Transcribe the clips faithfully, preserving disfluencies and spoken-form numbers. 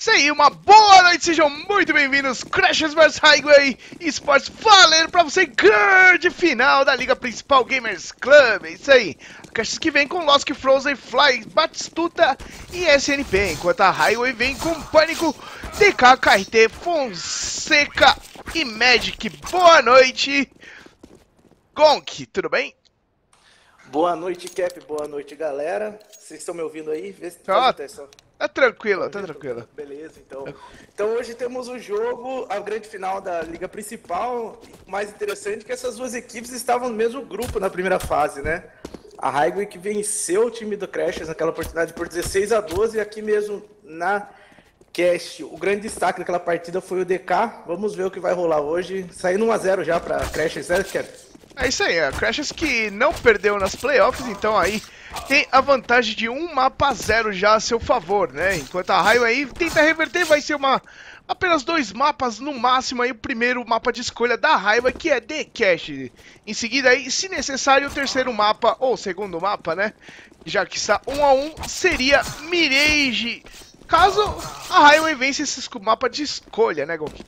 Isso aí, uma boa noite, sejam muito bem-vindos, Crashers versus. Highway Esports, valendo pra você, grande final da Liga Principal Gamers Club, é isso aí. Crashers que vem com Lost, Frozen, Fly, Batistuta e S N P, enquanto a Highway vem com Pânico, D K, K R T, Fonseca e Magic. Boa noite, Gonk, tudo bem? Boa noite, Cap, boa noite, galera. Vocês estão me ouvindo aí? Vê se Ó, faz o teste. tá tranquilo, tá tranquilo. Beleza, então. Então hoje temos o jogo, a grande final da Liga Principal. O mais interessante é que essas duas equipes estavam no mesmo grupo na primeira fase, né? A Highway que venceu o time do Crashers naquela oportunidade por dezesseis a doze, e aqui mesmo na Cast, o grande destaque daquela partida foi o D K. Vamos ver o que vai rolar hoje. Saindo um a zero já para Crashers, né, Cap? É isso aí, a Crashers que não perdeu nas playoffs, então aí tem a vantagem de um mapa a zero já a seu favor, né? Enquanto a Highway tenta reverter, vai ser uma apenas dois mapas no máximo aí, o primeiro mapa de escolha da Highway, que é The Cache. Em seguida aí, se necessário, o terceiro mapa, ou segundo mapa, né? Já que está um a um, seria Mirage, caso a Highway vença esse mapa de escolha, né, Gonk?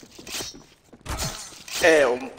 É, um...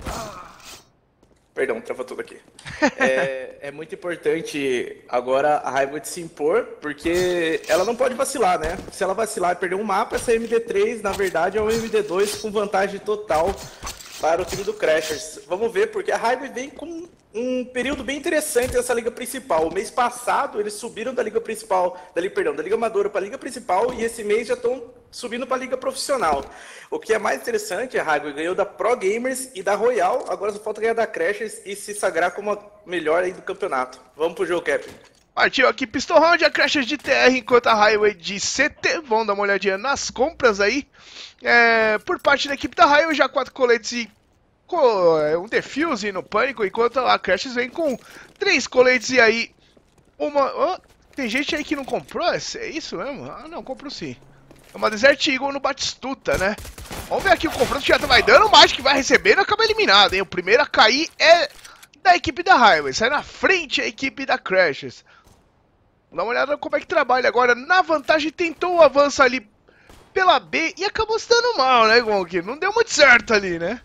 Perdão, travou tudo aqui. É, é muito importante agora a Highway se impor, porque ela não pode vacilar, né? Se ela vacilar e perder um mapa, essa M D três, na verdade, é um M D dois com vantagem total para o time do Crashers. Vamos ver, porque a Highway vem com um período bem interessante nessa Liga Principal. O mês passado, eles subiram da Liga Principal, da Liga, perdão, da Liga Amadora para a Liga Principal, e esse mês já estão subindo para a Liga Profissional. O que é mais interessante, a Highway ganhou da Pro Gamers e da Royal, agora só falta ganhar da Crashers e se sagrar como a melhor aí do campeonato. Vamos pro jogo, Cap. Partiu aqui Pistol Round, a Crashers de T R, enquanto a Highway de C T. Vamos dar uma olhadinha nas compras aí. É, por parte da equipe da Highway, já quatro coletes e um defuse no Pânico, enquanto a Crashers vem com três coletes e aí uma... Oh, tem gente aí que não comprou? É isso mesmo? Ah, não, comprou sim. É uma Desert Eagle no Batistuta, né? Vamos ver aqui o confronto que já vai dando, o Magic vai recebendo e acaba eliminado, hein? O primeiro a cair é da equipe da Highway, sai na frente a equipe da Crashers. Dá uma olhada como é que trabalha agora. Na vantagem, tentou o avanço ali pela B e acabou se dando mal, né, Gonk? Não deu muito certo ali, né?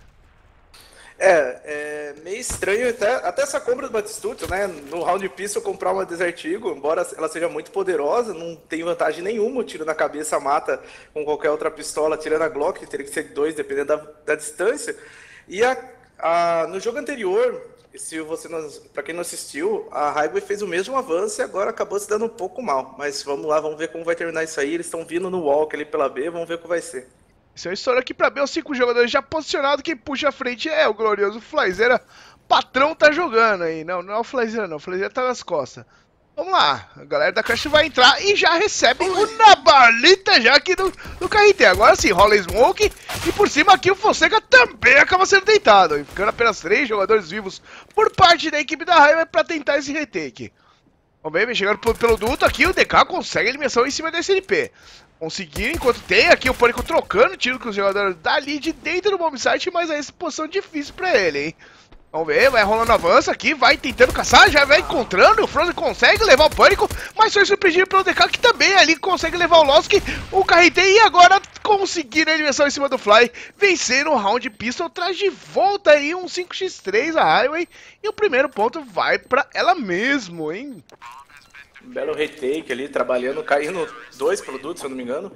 É, é meio estranho até, até essa compra do Batistuta, né? No round pistol comprar uma Desert Eagle, embora ela seja muito poderosa, não tem vantagem nenhuma, o tiro na cabeça mata com qualquer outra pistola, tirando a Glock, teria que ser dois, dependendo da, da distância. E a, a, no jogo anterior, se você não, pra quem não assistiu, a Highway fez o mesmo avanço e agora acabou se dando um pouco mal. Mas vamos lá, vamos ver como vai terminar isso aí. Eles estão vindo no walk ali pela B, vamos ver o que vai ser. Esse é uma história aqui pra B, os cinco jogadores já posicionados, quem puxa a frente é o glorioso Flyzera. Patrão tá jogando aí, não, não é o Flyzera não, o Flyzera tá nas costas. Vamos lá, a galera da Crash vai entrar e já recebe o Nabalita já aqui do, do K R T. Agora sim, rola Smoke e por cima aqui o Fonseca também acaba sendo deitado. E ficando apenas três jogadores vivos por parte da equipe da Highway pra tentar esse retake. Vamos ver, vem chegando pelo duto aqui, o D K consegue a eliminação em cima da S N P. Conseguiu, enquanto tem aqui o Pânico trocando tiro com os jogadores dali de dentro do bomb site, mas aí essa posição difícil pra ele, hein? Vamos ver, vai rolando avanço aqui, vai tentando caçar, já vai encontrando, o Frozen consegue levar o Pânico, mas foi surpreendido pelo D K que também ali consegue levar o Lost, o K R T e agora conseguindo a eliminação em cima do Fly, vencendo o round pistol, traz de volta aí um cinco por três a Highway e o primeiro ponto vai pra ela mesmo, hein? Belo retake ali, trabalhando, caindo dois produtos, se eu não me engano.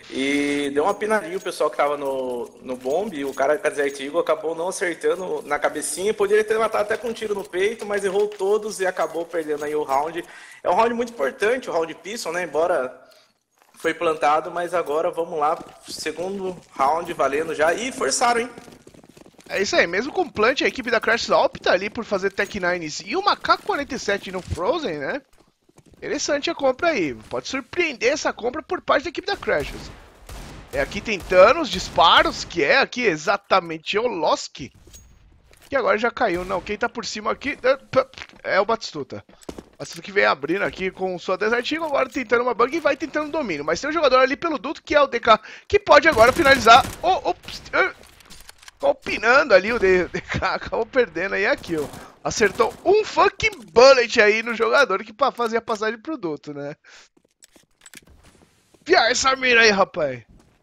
E deu uma pinarinha o pessoal que tava no, no bomb, e o cara com a Desert Eagle acabou não acertando na cabecinha. Poderia ter matado até com um tiro no peito, mas errou todos e acabou perdendo aí o round. É um round muito importante, o round pistol, né? Embora foi plantado, mas agora vamos lá, segundo round valendo já. E forçaram, hein? É isso aí, mesmo com plant, a equipe da Crash opta ali por fazer Tech nine e uma K quarenta e sete no Frozen, né? Interessante a compra aí, pode surpreender essa compra por parte da equipe da Crashers. É aqui tentando os disparos, que é aqui exatamente o Losk. Que agora já caiu, não, quem tá por cima aqui é o Batistuta. O Batistuta que vem abrindo aqui com sua Desert Eagle, agora tentando uma bug e vai tentando domínio. Mas tem um jogador ali pelo duto que é o D K, que pode agora finalizar o... o opinando ali o D K, acabou perdendo aí a kill. Acertou um fucking bullet aí no jogador que fazia passagem pro duto, né? enfiar essa mira aí, rapaz.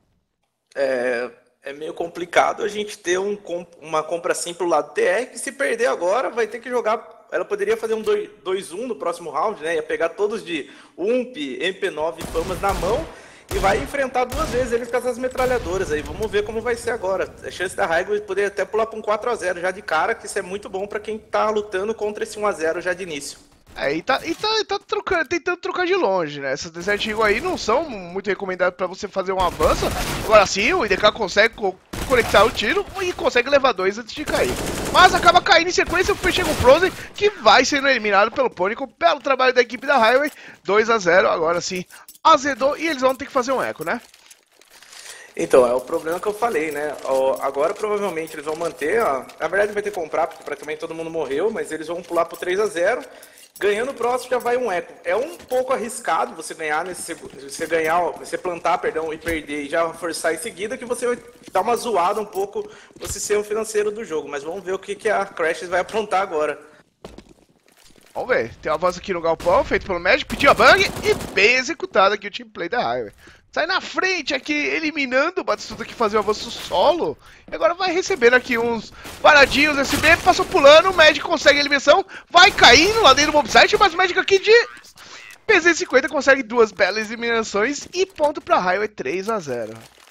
É, é meio complicado a gente ter um, uma compra assim pro lado do T R, que se perder agora vai ter que jogar. Ela poderia fazer um dois um no próximo round, né? Ia pegar todos de U M P, M P nove e Famas na mão e vai enfrentar duas vezes ele com essas metralhadoras aí. Vamos ver como vai ser agora. A chance da Highway poder até pular para um quatro a zero já de cara, que isso é muito bom para quem tá lutando contra esse um a zero já de início. É, e tá, e tá, e tá trocando, tentando trocar de longe, né? Essas Desert Eagle aí não são muito recomendadas pra você fazer um avanço. Agora sim, o I D K consegue co conectar o tiro e consegue levar dois antes de cair. Mas acaba caindo em sequência, o chega o Frozen, que vai sendo eliminado pelo Pânico. Belo trabalho da equipe da Highway, dois a zero, agora sim azedou e eles vão ter que fazer um eco, né? Então, é o problema que eu falei, né? Agora provavelmente eles vão manter, ó, na verdade vai ter que comprar, porque praticamente todo mundo morreu, mas eles vão pular pro três a zero. Ganhando o próximo já vai um eco. É um pouco arriscado você ganhar nesse você ganhar, você plantar, perdão, e perder e já forçar em seguida, que você vai dar uma zoada um pouco no sistema financeiro do jogo. Mas vamos ver o que, que a Crashes vai aprontar agora. Vamos ver, tem um avanço aqui no galpão, feito pelo Magic, pediu a bang e bem executado aqui o team play da Highway. Sai na frente aqui, eliminando o Batistuta que fazia o avanço solo. E agora vai recebendo aqui uns paradinhos S B, passou pulando, o Magic consegue a eliminação, vai caindo lá dentro do mobsite, mas o Magic aqui de P duzentos e cinquenta consegue duas belas eliminações e ponto pra Highway três a zero.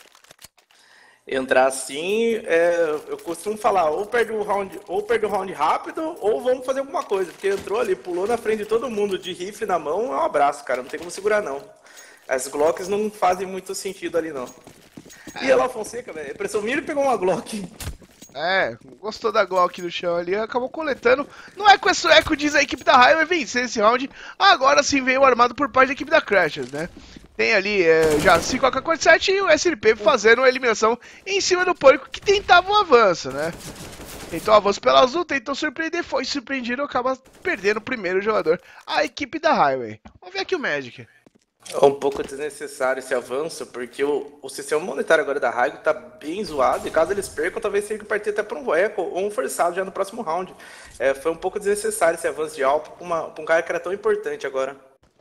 Entrar assim, é, eu costumo falar, ou perde o round, ou perde o round rápido, ou vamos fazer alguma coisa, porque entrou ali, pulou na frente de todo mundo de rifle na mão, é um abraço, cara, não tem como segurar não. As Glocks não fazem muito sentido ali, não. E lá, Fonseca, velho, impressão minha, ele pegou uma Glock. É, gostou da Glock no chão ali, acabou coletando. Não é com esse eco, diz a equipe da Highway vencer esse round. Agora sim veio armado por parte da equipe da Crashers, né? Tem ali é, já cinco A K quarenta e sete e o S L P fazendo uma eliminação em cima do Pânico, que tentava um avanço, né? Tentou um avanço pela azul, tentou surpreender, foi surpreendido, acaba perdendo o primeiro jogador, a equipe da Highway. Vamos ver aqui o Magic. É um pouco desnecessário esse avanço, porque o, o sistema monetário agora da Highway tá bem zoado, e caso eles percam, talvez tenha que partir até para um eco ou um forçado já no próximo round. É, foi um pouco desnecessário esse avanço de Alp para um cara que era tão importante agora.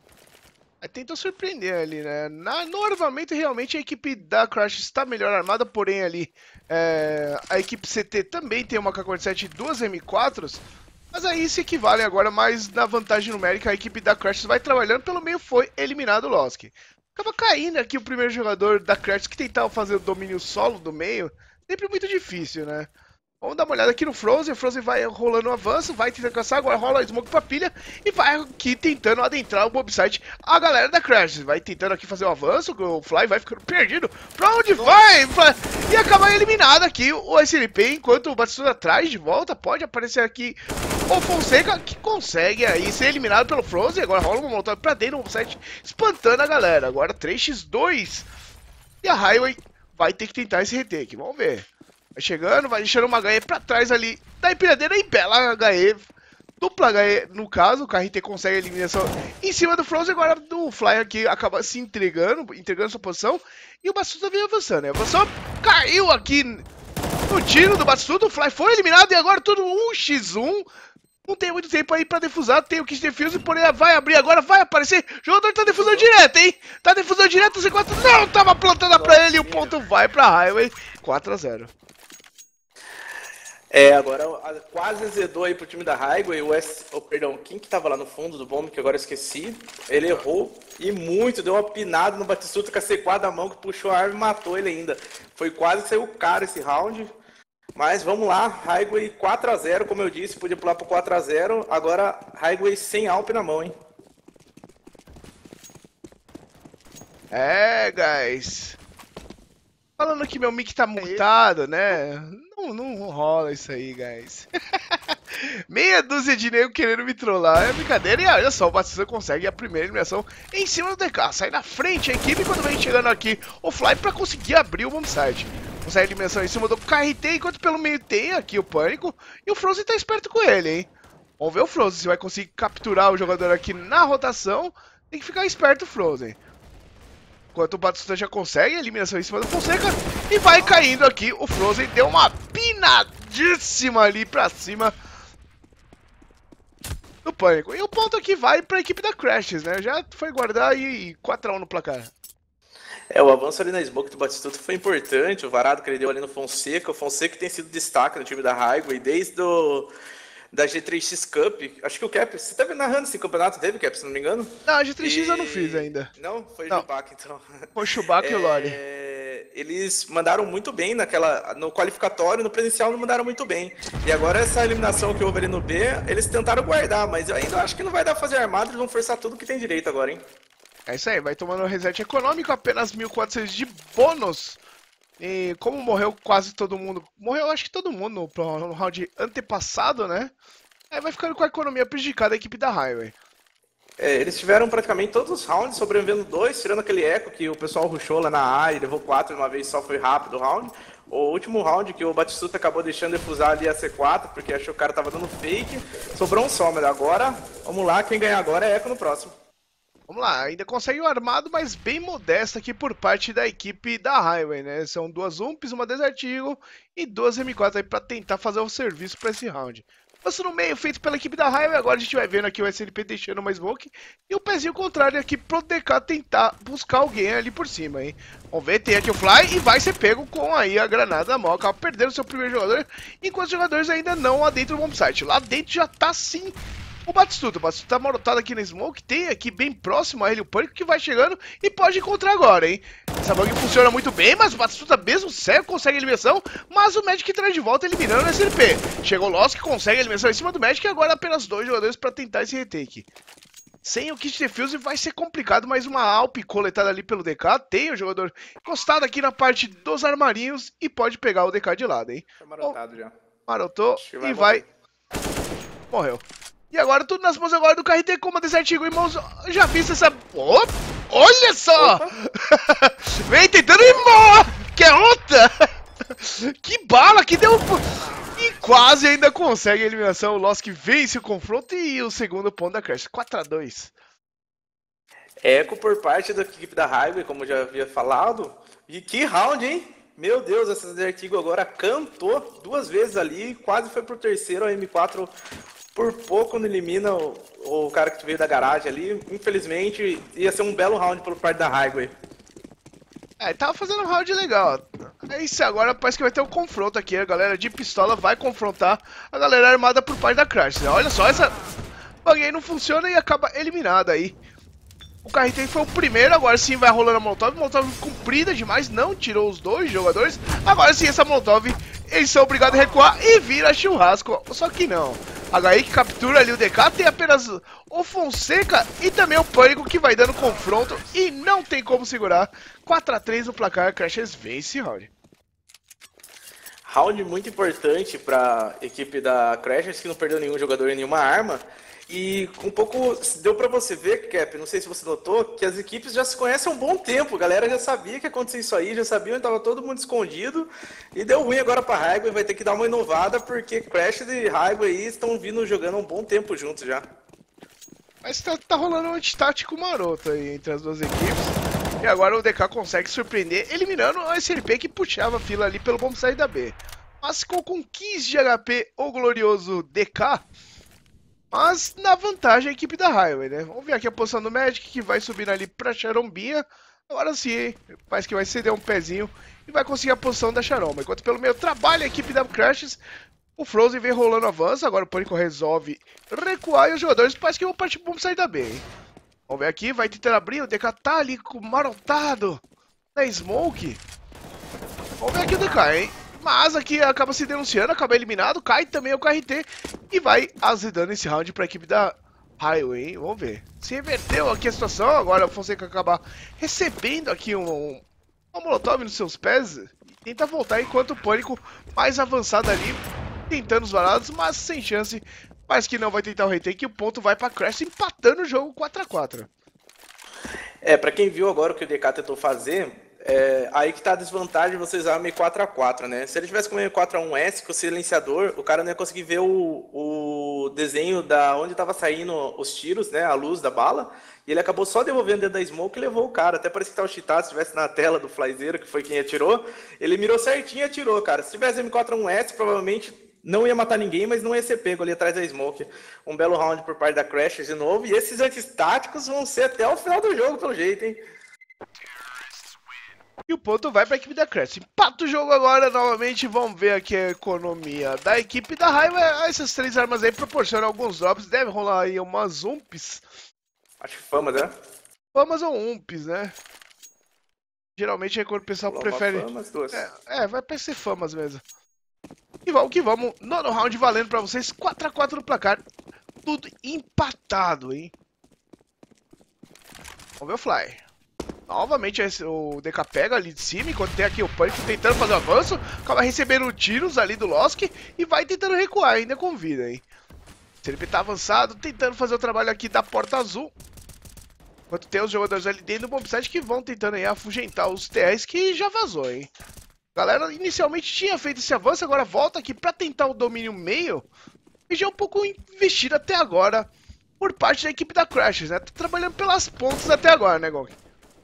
Tentou surpreender ali, né? Na, no armamento, realmente, a equipe da Crash está melhor armada, porém ali é, a equipe C T também tem uma A K quarenta e sete e duas M quatros, mas aí se equivalem agora mais na vantagem numérica. A equipe da Crash vai trabalhando, pelo meio foi eliminado o Losk. Acaba caindo aqui o primeiro jogador da Crash que tentava fazer o domínio solo do meio, sempre muito difícil, né? Vamos dar uma olhada aqui no Frozen, o Frozen vai rolando um avanço, vai tentando caçar, agora rola a Smoke pra pilha e vai aqui tentando adentrar o mobsite. A galera da Crash vai tentando aqui fazer o avanço, o Fly vai ficando perdido. Pra onde vai? E acaba eliminado aqui o S L P, enquanto o Batistuta traz de volta. Pode aparecer aqui o Fonseca, que consegue aí ser eliminado pelo Frozen. Agora rola uma molotov pra dentro do mobsite, espantando a galera. Agora três a dois e a Highway vai ter que tentar esse retake, vamos ver. Vai chegando, vai deixando uma H E pra trás ali da empilhadeira e bela H E. Dupla H E, no caso, o K R T consegue a eliminação em cima do Frozen. Agora do Fly aqui acaba se entregando, entregando sua posição. E o Batistuta vem avançando, né? Avançou, caiu aqui no tiro do Batistuta. O Fly foi eliminado e agora tudo um a um. Não tem muito tempo aí pra defusar, tem o Kit Defuse, porém vai abrir agora, vai aparecer. O jogador tá defusando direto, hein? Tá defusando direto, o C quatro não tava plantada pra ele e o ponto vai pra Highway, quatro a zero. É, agora quase azedou aí pro time da Highway, o S... Oh, perdão, quem que tava lá no fundo do bombe, que agora eu esqueci, ele errou e muito, deu uma pinada no Batistuta com a C quatro da mão, que puxou a arma e matou ele ainda. Foi quase que saiu caro esse round, mas vamos lá, Highway quatro a zero, como eu disse, podia pular pro quatro a zero, agora Highway sem Alp na mão, hein. É, guys. Falando que meu mic tá mutado, né? Não, não rola isso aí, guys. Meia dúzia de nego querendo me trollar. É brincadeira. E olha só, o Batistuta consegue a primeira eliminação em cima do D K. Sai na frente a equipe quando vem chegando aqui o Fly pra conseguir abrir o bombsite. Consegue a eliminação em cima do K R T, enquanto pelo meio tem aqui o Pânico. E o Frozen tá esperto com ele, hein? Vamos ver o Frozen se vai conseguir capturar o jogador aqui na rotação. Tem que ficar esperto o Frozen. Enquanto o Batistuta já consegue a eliminação em cima do Fonseca. E vai caindo aqui, o Frozen deu uma pinadíssima ali pra cima do Pânico. E o ponto aqui vai pra equipe da Crashes, né? Já foi guardar e quatro a um no placar. É, o avanço ali na smoke do Batistuta foi importante, o varado que ele deu ali no Fonseca, o Fonseca tem sido destaque no time da Highway desde o, da G três X Cup, acho que o Cap, você teve narrando esse campeonato, teve Cap, se não me engano? Não, a G três X e... eu não fiz ainda. Não? Foi o Não, Chewbacca, então. foi o Chewbacca é... e o Lore. Eles mandaram muito bem naquela, no qualificatório, no presencial não mandaram muito bem. E agora essa eliminação que houve ali no B, eles tentaram guardar, mas eu ainda acho que não vai dar pra fazer armado, eles vão forçar tudo que tem direito agora, hein? É isso aí, vai tomando reset econômico, apenas mil e quatrocentos de bônus. E como morreu quase todo mundo, morreu acho que todo mundo no, no round antepassado, né? Aí vai ficando com a economia prejudicada a equipe da Highway. É, eles tiveram praticamente todos os rounds, sobrevivendo dois, tirando aquele eco que o pessoal rushou lá na A e levou quatro de uma vez, só foi rápido o round. O último round que o Batistuta acabou deixando defusar ali a C quatro, porque achou que o cara tava dando fake, sobrou um só, mas agora, vamos lá, quem ganhar agora é eco no próximo. Vamos lá, ainda consegue o armado, mas bem modesto aqui por parte da equipe da Highway, né? São duas U M Ps, uma Desert Eagle e duas M quatro aí pra tentar fazer o serviço pra esse round. Passo no meio, feito pela equipe da Highway, agora a gente vai vendo aqui o S L P deixando uma smoke e o pezinho contrário aqui pro D K tentar buscar alguém ali por cima, hein? Vamos ver, tem aqui o Fly e vai ser pego com aí a granada da mão, acaba perdendo seu primeiro jogador, enquanto os jogadores ainda não adentram do bombsite. Lá dentro já tá sim o Batistuta. O Batistuta tá marotado aqui na smoke, tem aqui bem próximo a ele o Pânico que vai chegando e pode encontrar agora, hein? Essa bug funciona muito bem, mas o Batistuta mesmo cego consegue a eliminação, mas o Magic traz de volta eliminando o S L P. Chegou o Lost que consegue a eliminação em cima do Magic e agora apenas dois jogadores para tentar esse retake. Sem o kit defuse vai ser complicado, mas uma Alp coletada ali pelo D K, tem o jogador encostado aqui na parte dos armarinhos e pode pegar o D K de lado, hein? Foi marotado já. Marotou e vai... Morreu. E agora tudo nas mãos agora do K R T com uma Desert Eagle em mãos. Já fiz essa... Oh, olha só! Vem tentando ir embora! Que é outra! Que bala que deu... E quase ainda consegue a eliminação. O Lost vence o confronto e o segundo ponto da Crash. quatro a dois. Eco por parte da equipe da Highway, como já havia falado. E que round, hein? Meu Deus, essa Desert Eagle agora cantou duas vezes ali e quase foi pro terceiro. A M quatro... Por pouco não elimina o, o cara que veio da garagem ali. Infelizmente, ia ser um belo round pelo parte da Highway. É, tava fazendo um round legal. É isso, agora parece que vai ter um confronto aqui. A galera de pistola vai confrontar a galera armada por parte da Crash. Olha só, essa bug aí não funciona e acaba eliminada aí. O K R T foi o primeiro, agora sim vai rolando a Molotov. Molotov comprida demais, não tirou os dois jogadores. Agora sim essa Molotov, eles são obrigados a recuar e vira churrasco. Só que não. H I que captura ali o D K, tem apenas o Fonseca e também o Pânico que vai dando confronto e não tem como segurar. quatro a três no placar, Crashers vence round. Round muito importante para a equipe da Crashers, que não perdeu nenhum jogador e nenhuma arma. E um pouco, deu pra você ver, Cap, não sei se você notou, que as equipes já se conhecem há um bom tempo. A galera já sabia que ia acontecer isso aí, já sabia, tava todo mundo escondido. E deu ruim agora pra Highway, vai ter que dar uma inovada, porque Crash e Highway aí estão vindo jogando há um bom tempo juntos já. Mas tá, tá rolando um antitático maroto aí entre as duas equipes. E agora o D K consegue surpreender, eliminando o S L P que puxava a fila ali pelo bombsite da B. Mas ficou com quinze de H P o glorioso D K. Mas na vantagem a equipe da Highway, né? Vamos ver aqui a posição do Magic que vai subir ali pra Charombinha. Agora sim, hein? Parece que vai ceder um pezinho e vai conseguir a posição da Charomba. Enquanto pelo meio trabalha a equipe da Crashes, o Frozen vem rolando avanço. Agora o Pânico resolve recuar e os jogadores parece que vão partir pro sair da B, hein? Vamos ver aqui, vai tentando abrir. O D K tá ali com marotado na Smoke. Vamos ver aqui o D K, hein? Mas aqui acaba se denunciando, acaba eliminado, cai também o K R T e vai azedando esse round para a equipe da Highway, hein? Vamos ver. Se reverteu aqui a situação, agora o Fonseca acabar recebendo aqui um, um, um molotov nos seus pés e tenta voltar enquanto o Pânico mais avançado ali, tentando os varados, mas sem chance. Parece que não vai tentar o retake e o ponto vai para Crash, empatando o jogo quatro a quatro. É, para quem viu agora o que o D K tentou fazer... É, aí que tá a desvantagem de você usar o M quatro A quatro, né? Se ele tivesse com o M quatro A um S, com o silenciador, o cara não ia conseguir ver o, o desenho da onde tava saindo os tiros, né? A luz da bala. E ele acabou só devolvendo dentro da smoke e levou o cara. Até parece que tava cheatado, se tivesse na tela do Flyzeiro, que foi quem atirou. Ele mirou certinho e atirou, cara. Se tivesse M quatro A um S, provavelmente não ia matar ninguém, mas não ia ser pego ali atrás da smoke. Um belo round por parte da Crash de novo. E esses antistáticos vão ser até o final do jogo, pelo jeito, hein? E o ponto vai para a equipe da Crash. Empata o jogo agora novamente. Vamos ver aqui a economia da equipe da Raiva. Essas três armas aí proporcionam alguns drops. Deve rolar aí umas umps. Acho que famas, né? Famas ou umps, né? Geralmente é quando o pessoal Fama, prefere... famas, duas. É, é, vai pra ser famas mesmo. E vamos que vamos. Nono round valendo pra vocês. quatro a quatro no placar. Tudo empatado, hein? Vamos ver o Fly. Novamente o D K pega ali de cima, enquanto tem aqui o Pânico tentando fazer o avanço, acaba recebendo tiros ali do Losk e vai tentando recuar ainda com vida, hein. O Felipe tá avançado, tentando fazer o trabalho aqui da porta azul. Enquanto tem os jogadores ali dentro do bombsite que vão tentando aí afugentar os T Rs que já vazou, hein. A galera inicialmente tinha feito esse avanço, agora volta aqui pra tentar o domínio meio. E já é um pouco investido até agora por parte da equipe da Crashes, né. Tá trabalhando pelas pontas até agora, né, Gonk.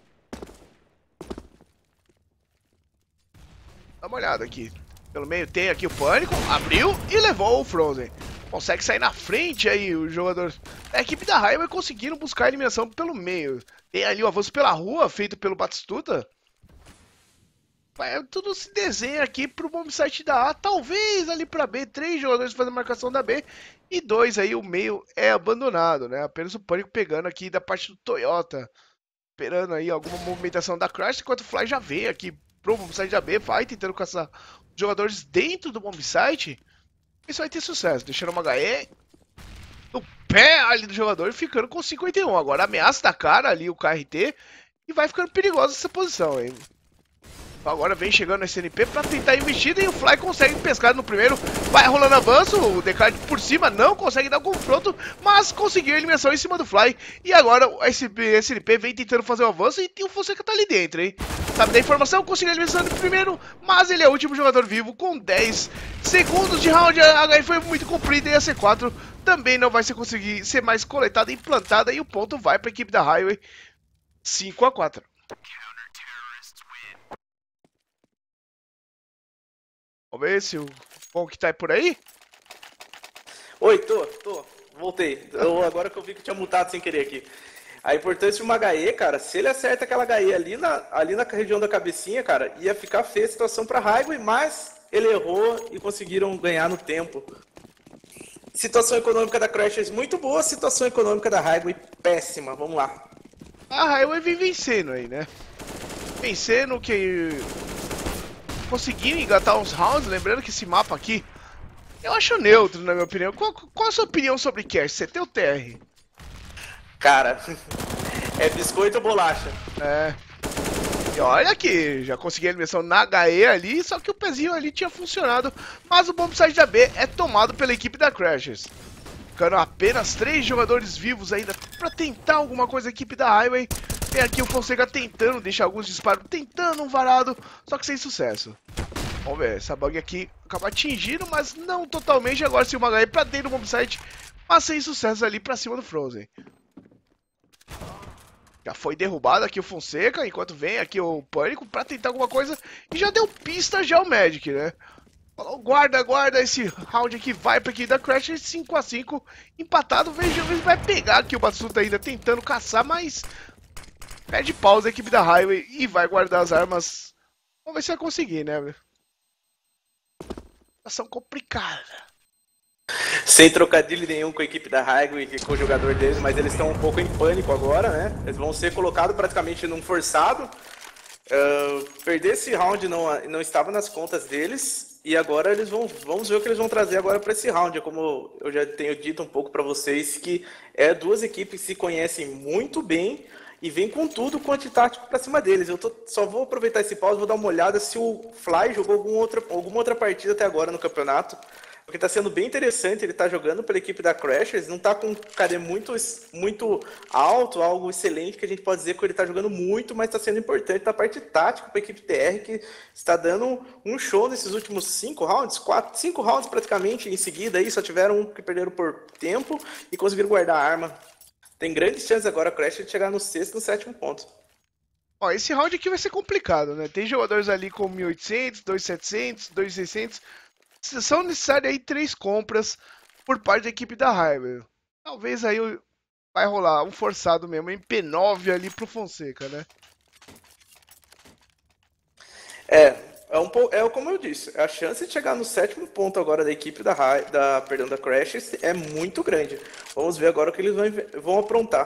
Dá uma olhada aqui. Pelo meio tem aqui o Pânico. Abriu e levou o Frozen. Consegue sair na frente aí os jogadores da equipe da Raiva conseguiram buscar a eliminação pelo meio. Tem ali o avanço pela rua feito pelo Batistuta. Vai, tudo se desenha aqui pro bombsite da A. Talvez ali pra B. Três jogadores fazendo a marcação da B. E dois aí o meio é abandonado, né? Apenas o Pânico pegando aqui da parte do Toyota. Esperando aí alguma movimentação da Crash. Enquanto o Fly já veio aqui pro bombsite da B, vai tentando caçar os jogadores dentro do bombsite. Isso vai ter sucesso, deixando uma H E no pé ali do jogador, ficando com cinquenta e um. Agora ameaça da cara ali o K R T e vai ficando perigosa essa posição, hein. Agora vem chegando o S N P pra tentar investida e o Fly consegue pescar no primeiro. Vai rolando avanço, o D K por cima não consegue dar o confronto, mas conseguiu a eliminação em cima do Fly. E agora o S N P vem tentando fazer o avanço e o Fonseca tá ali dentro, hein. Sabe da informação, conseguiu a eliminação no primeiro, mas ele é o último jogador vivo com dez segundos de round. A H I foi muito comprida e a C quatro também não vai ser conseguir ser mais coletada e implantada. E o ponto vai pra equipe da Highway, cinco a quatro. Vamos ver se o Bonk tá por aí. Oi, tô, tô. Voltei. Eu, agora que eu vi que tinha mutado sem querer aqui. A importância de uma H E, cara, se ele acerta aquela H E ali na, ali na região da cabecinha, cara, ia ficar feia a situação pra Highway, mas ele errou e conseguiram ganhar no tempo. Situação econômica da Crashers muito boa, situação econômica da Highway péssima. Vamos lá. A Highway vem vencendo aí, né? Vencendo que... conseguiram engatar uns rounds, lembrando que esse mapa aqui eu acho neutro, na minha opinião. Qual, qual a sua opinião sobre Cash? C T ou T R? Cara, é biscoito ou bolacha? É. E olha aqui, já consegui a eliminação na H E ali, só que o pezinho ali tinha funcionado, mas o bombsite da B é tomado pela equipe da Crashers. Ficando apenas três jogadores vivos ainda pra tentar alguma coisa a equipe da Highway. Tem aqui o Fonseca tentando deixar alguns disparos, tentando um varado, só que sem sucesso. Vamos ver, essa bug aqui acaba atingindo, mas não totalmente. Agora sim uma H E pra dentro do bombsite, mas sem sucesso ali pra cima do Frozen. Já foi derrubado aqui o Fonseca, enquanto vem aqui o Pânico pra tentar alguma coisa. E já deu pista já o Magic, né? Falou, guarda, guarda, esse round aqui vai pra equipe da Crash, cinco a cinco, empatado. Veja, ele vai pegar aqui o Batistuta ainda tentando caçar, mas... pede pausa a equipe da Highway e vai guardar as armas. Vamos ver se vai conseguir, né? Situação complicada. Sem trocadilho nenhum com a equipe da Highway e com o jogador deles, mas eles estão um pouco em pânico agora, né? Eles vão ser colocados praticamente num forçado. Uh, perder esse round não, não estava nas contas deles. E agora eles vão, vamos ver o que eles vão trazer agora para esse round. Como eu já tenho dito um pouco para vocês, que é duas equipes que se conhecem muito bem e vem com tudo com antitático para cima deles. Eu tô, só vou aproveitar esse pause, vou dar uma olhada se o Fly jogou algum outra, alguma outra partida até agora no campeonato. Porque tá sendo bem interessante, ele tá jogando pela equipe da Crashers, não tá com um K D muito, muito alto, algo excelente que a gente pode dizer que ele tá jogando muito, mas tá sendo importante na parte tática para a equipe T R, que está dando um show nesses últimos cinco rounds, quatro, cinco rounds praticamente em seguida, aí só tiveram um que perderam por tempo e conseguiram guardar a arma. Tem grandes chances agora a Crashers de chegar no sexto e no sétimo ponto. Ó, esse round aqui vai ser complicado, né? Tem jogadores ali com mil e oitocentos, dois mil e setecentos, dois mil e seiscentos. São necessárias aí três compras por parte da equipe da Highway. Talvez aí vai rolar um forçado mesmo, em P nove ali pro Fonseca, né? É, é, um, é como eu disse, a chance de chegar no sétimo ponto agora da equipe da, da, perdão, da Crashes é muito grande. Vamos ver agora o que eles vão, vão aprontar.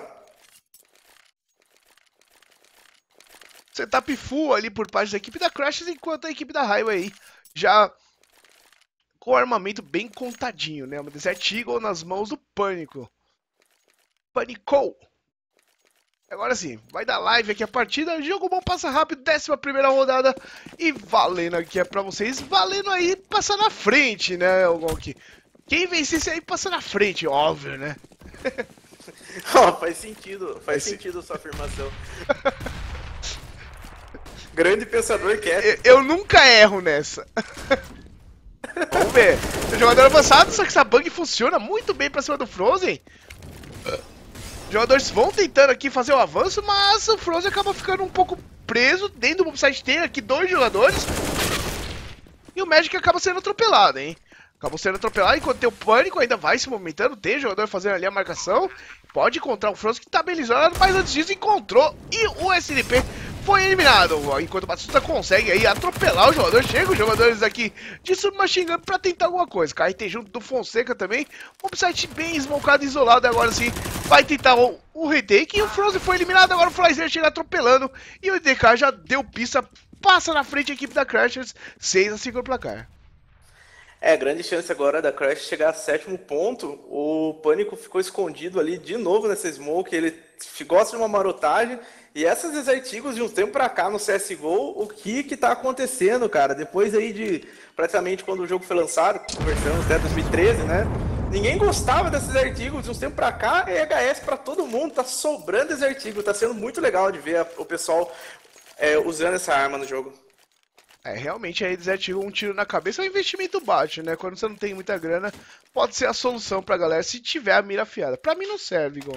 Setup full ali por parte da equipe da Crashes, enquanto a equipe da Highway já com o armamento bem contadinho, né? Uma Desert Eagle nas mãos do Pânico. Panicou! Agora sim, vai dar live aqui a partida, jogo bom, passa rápido, décima primeira rodada e valendo aqui é pra vocês, valendo aí passar na frente, né, Gonk? Quem vencesse aí passa na frente, óbvio, né? Oh, faz sentido, faz sentido sua afirmação. Grande pensador que é. Eu, eu nunca erro nessa. Vamos ver. O jogador avançado, só que essa bug funciona muito bem pra cima do Frozen. Os jogadores vão tentando aqui fazer o avanço, mas o Frozen acaba ficando um pouco preso. Dentro do bombsite tem aqui dois jogadores. E o Magic acaba sendo atropelado, hein? Acabou sendo atropelado enquanto tem o Pânico, ainda vai se movimentando. Tem jogador fazendo ali a marcação. Pode encontrar o Frozen que tá belizado, mas antes disso encontrou. E o S L P foi eliminado. Enquanto o Batistuta consegue aí atropelar o jogador. Chega os jogadores aqui de Submachine Gun pra tentar alguma coisa. K R T junto do Fonseca também. Um site bem smocado, isolado. Agora sim vai tentar o, o retake. E o Frozen foi eliminado. Agora o Flyzer chega atropelando. E o D K já deu pista. Passa na frente a equipe da Crashers. seis a cinco no placar. É, grande chance agora da Crash chegar a sétimo ponto. O Pânico ficou escondido ali de novo nessa smoke. Ele gosta de uma marotagem. E essas Desert Eagles de um tempo pra cá no C S G O, o que que tá acontecendo, cara? Depois aí de, praticamente, quando o jogo foi lançado, conversamos até dois mil e treze, né? Ninguém gostava dessas Desert Eagles de um tempo pra cá. É H S pra todo mundo, tá sobrando Desert Eagle. Tá sendo muito legal de ver a, o pessoal é, usando essa arma no jogo. É, realmente aí Desert Eagle, um tiro na cabeça é um investimento baixo, né? Quando você não tem muita grana, pode ser a solução pra galera se tiver a mira afiada. Pra mim não serve, Gonk.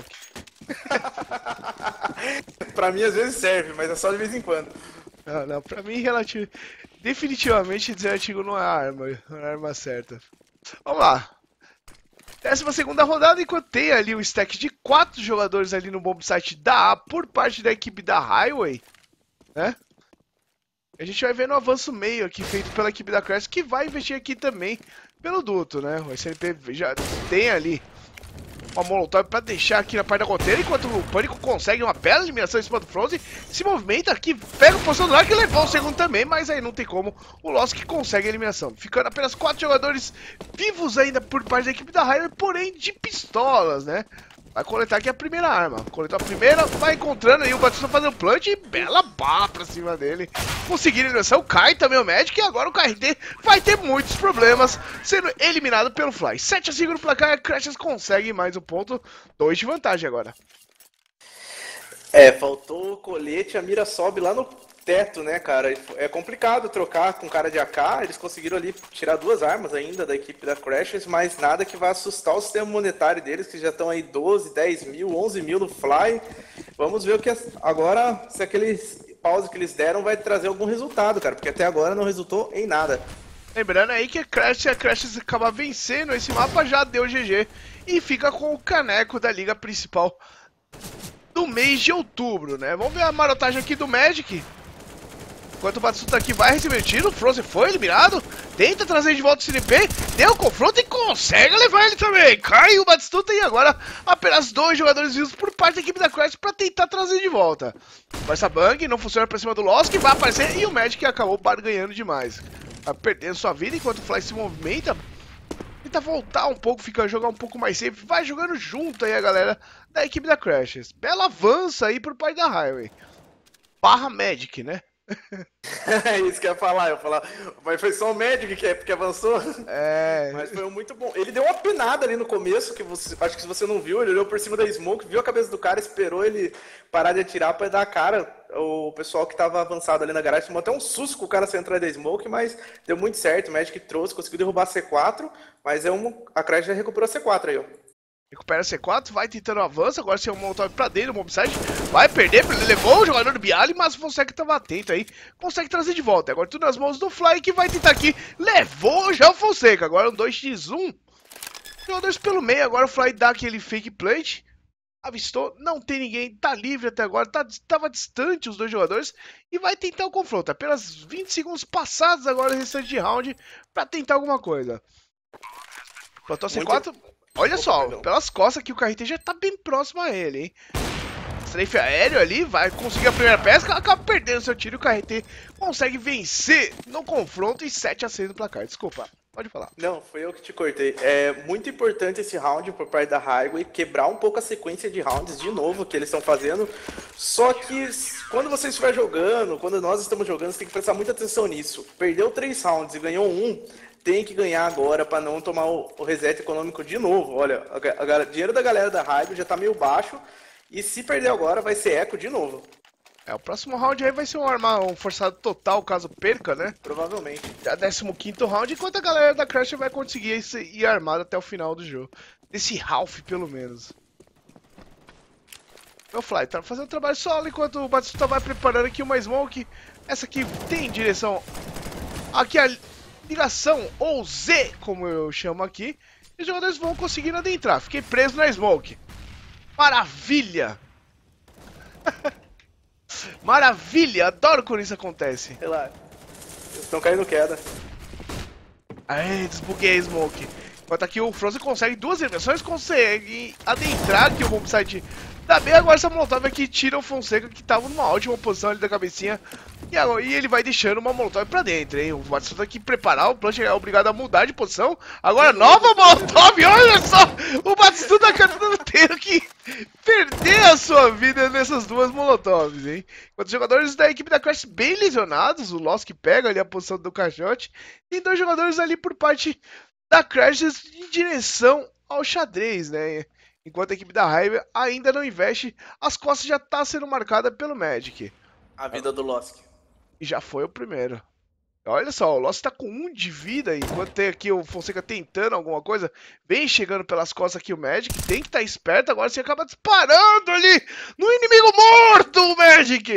Pra mim às vezes serve, mas é só de vez em quando. Não, não, pra mim relativo... definitivamente Desert Eagle não é a arma, não é a arma certa. Vamos lá. Décima segunda rodada, enquanto tem ali um stack de quatro jogadores ali no bombsite da A por parte da equipe da Highway, né? A gente vai ver no avanço meio aqui, feito pela equipe da Crash, que vai investir aqui também pelo duto, né? O S L P já tem ali uma molotov pra deixar aqui na parte da goteira, enquanto o Pânico consegue uma bela eliminação em cima do Frozen, se movimenta aqui, pega o posição do Lark e levou o segundo também, mas aí não tem como, o Lost que consegue a eliminação. Ficando apenas quatro jogadores vivos ainda por parte da equipe da Highway, porém de pistolas, né? Vai coletar aqui a primeira arma. Coletou a primeira, vai encontrando aí o Batista fazendo plant e bela bala pra cima dele. Conseguindo a eliminação, cai também o Magic e agora o K R T vai ter muitos problemas sendo eliminado pelo Fly. sete a cinco no placar, a Crashes consegue mais um ponto, dois de vantagem agora. É, faltou o colete, a mira sobe lá no teto, né, cara? É complicado trocar com cara de A K, eles conseguiram ali tirar duas armas ainda da equipe da Crashers, mas nada que vai assustar o sistema monetário deles, que já estão aí doze, dez mil, onze mil no Fly. Vamos ver o que agora, se aquele pause que eles deram vai trazer algum resultado, cara, porque até agora não resultou em nada. Lembrando aí que a Crash, a Crashers acaba vencendo esse mapa, já deu G G e fica com o caneco da liga principal do mês de outubro, né? Vamos ver a marotagem aqui do Magic. Enquanto o Batistuta aqui vai receber o tiro, o Frozen foi eliminado, tenta trazer de volta o C N P, deu o confronto e consegue levar ele também. Cai o Batistuta e agora apenas dois jogadores vivos por parte da equipe da Crash para tentar trazer de volta. Essa bang não funciona para cima do Lost, que vai aparecer e o Magic acabou barganhando demais. Tá perdendo sua vida enquanto o Fly se movimenta. Tenta voltar um pouco, fica jogar um pouco mais safe, vai jogando junto aí a galera da equipe da Crashes. Bela avança aí por parte da Highway. Barra Magic, né? É isso que eu ia falar, eu ia falar, mas foi só o Magic que, que avançou. É. Mas foi muito bom. Ele deu uma penada ali no começo, que você, acho que se você não viu, ele olhou por cima da smoke, viu a cabeça do cara, esperou ele parar de atirar pra dar a cara. O pessoal que tava avançado ali na garagem tomou até um susto com o cara sem entrar da smoke, mas deu muito certo. O Magic trouxe, conseguiu derrubar a C quatro, mas é um, a Crash já recuperou a C quatro aí, ó. Recupera a C quatro, vai tentando avanço, agora sem o Molotov pra dentro do bombsite, vai perder, levou o jogador do Bialy, mas o Fonseca tava atento aí, consegue trazer de volta. Agora tudo nas mãos do Fly, que vai tentar aqui, levou já o Fonseca, agora um dois contra um. Jogadores pelo meio, agora o Fly dá aquele fake plant, avistou, não tem ninguém, tá livre até agora, tá, tava distante os dois jogadores e vai tentar o confronto. Apenas vinte segundos passados agora no restante de round pra tentar alguma coisa. Plantou C quatro, muito... olha Opa, só, perdão. Pelas costas aqui o K R T já tá bem próximo a ele, hein. Strafe aéreo ali, vai conseguir a primeira pesca, acaba perdendo seu tiro e o K R T consegue vencer no confronto e sete a seis no placar. Desculpa, pode falar. Não, foi eu que te cortei. É muito importante esse round por parte da Highway, quebrar um pouco a sequência de rounds de novo que eles estão fazendo. Só que quando você estiver jogando, quando nós estamos jogando, você tem que prestar muita atenção nisso. Perdeu três rounds e ganhou um, tem que ganhar agora para não tomar o, o reset econômico de novo. Olha, o dinheiro da galera da Highway já tá meio baixo. E se perder agora, vai ser eco de novo. É, o próximo round aí vai ser um, arma, um forçado total, caso perca, né? Provavelmente. Já décimo quinto round, enquanto a galera da Crash vai conseguir ir armada até o final do jogo. Desse half, pelo menos. Meu Fly, tá fazendo um trabalho solo enquanto o Batistuta vai preparando aqui uma smoke. Essa aqui tem direção... Aqui a ligação, ou Z, como eu chamo aqui. E os jogadores vão conseguindo adentrar. Fiquei preso na smoke. Maravilha! Maravilha! Adoro quando isso acontece. Sei lá. Eles estão caindo queda. Aê, desbuguei a smoke. Enquanto aqui o Frozen consegue duas eliminações, consegue adentrar aqui o bombsite da B. Agora essa molotov aqui tira o Fonseca, que tava numa ótima posição ali da cabecinha. E, agora, e ele vai deixando uma molotov pra dentro, hein? O Batistuta tem que preparar, o Plant é obrigado a mudar de posição. Agora nova molotov, olha só! O Batistuta acabou tendo que perder a sua vida nessas duas molotovs, hein? Enquanto os jogadores da equipe da Crash bem lesionados, o Lost que pega ali a posição do caixote. E dois jogadores ali por parte da Crash em direção ao xadrez, né? Enquanto a equipe da Hive ainda não investe, as costas já tá sendo marcada pelo Magic. A vida do Lost. E já foi o primeiro. Olha só, o Lost tá com um de vida, enquanto tem aqui o Fonseca tentando alguma coisa. Vem chegando pelas costas aqui o Magic, tem que estar tá esperto, agora você acaba disparando ali no inimigo morto, o Magic!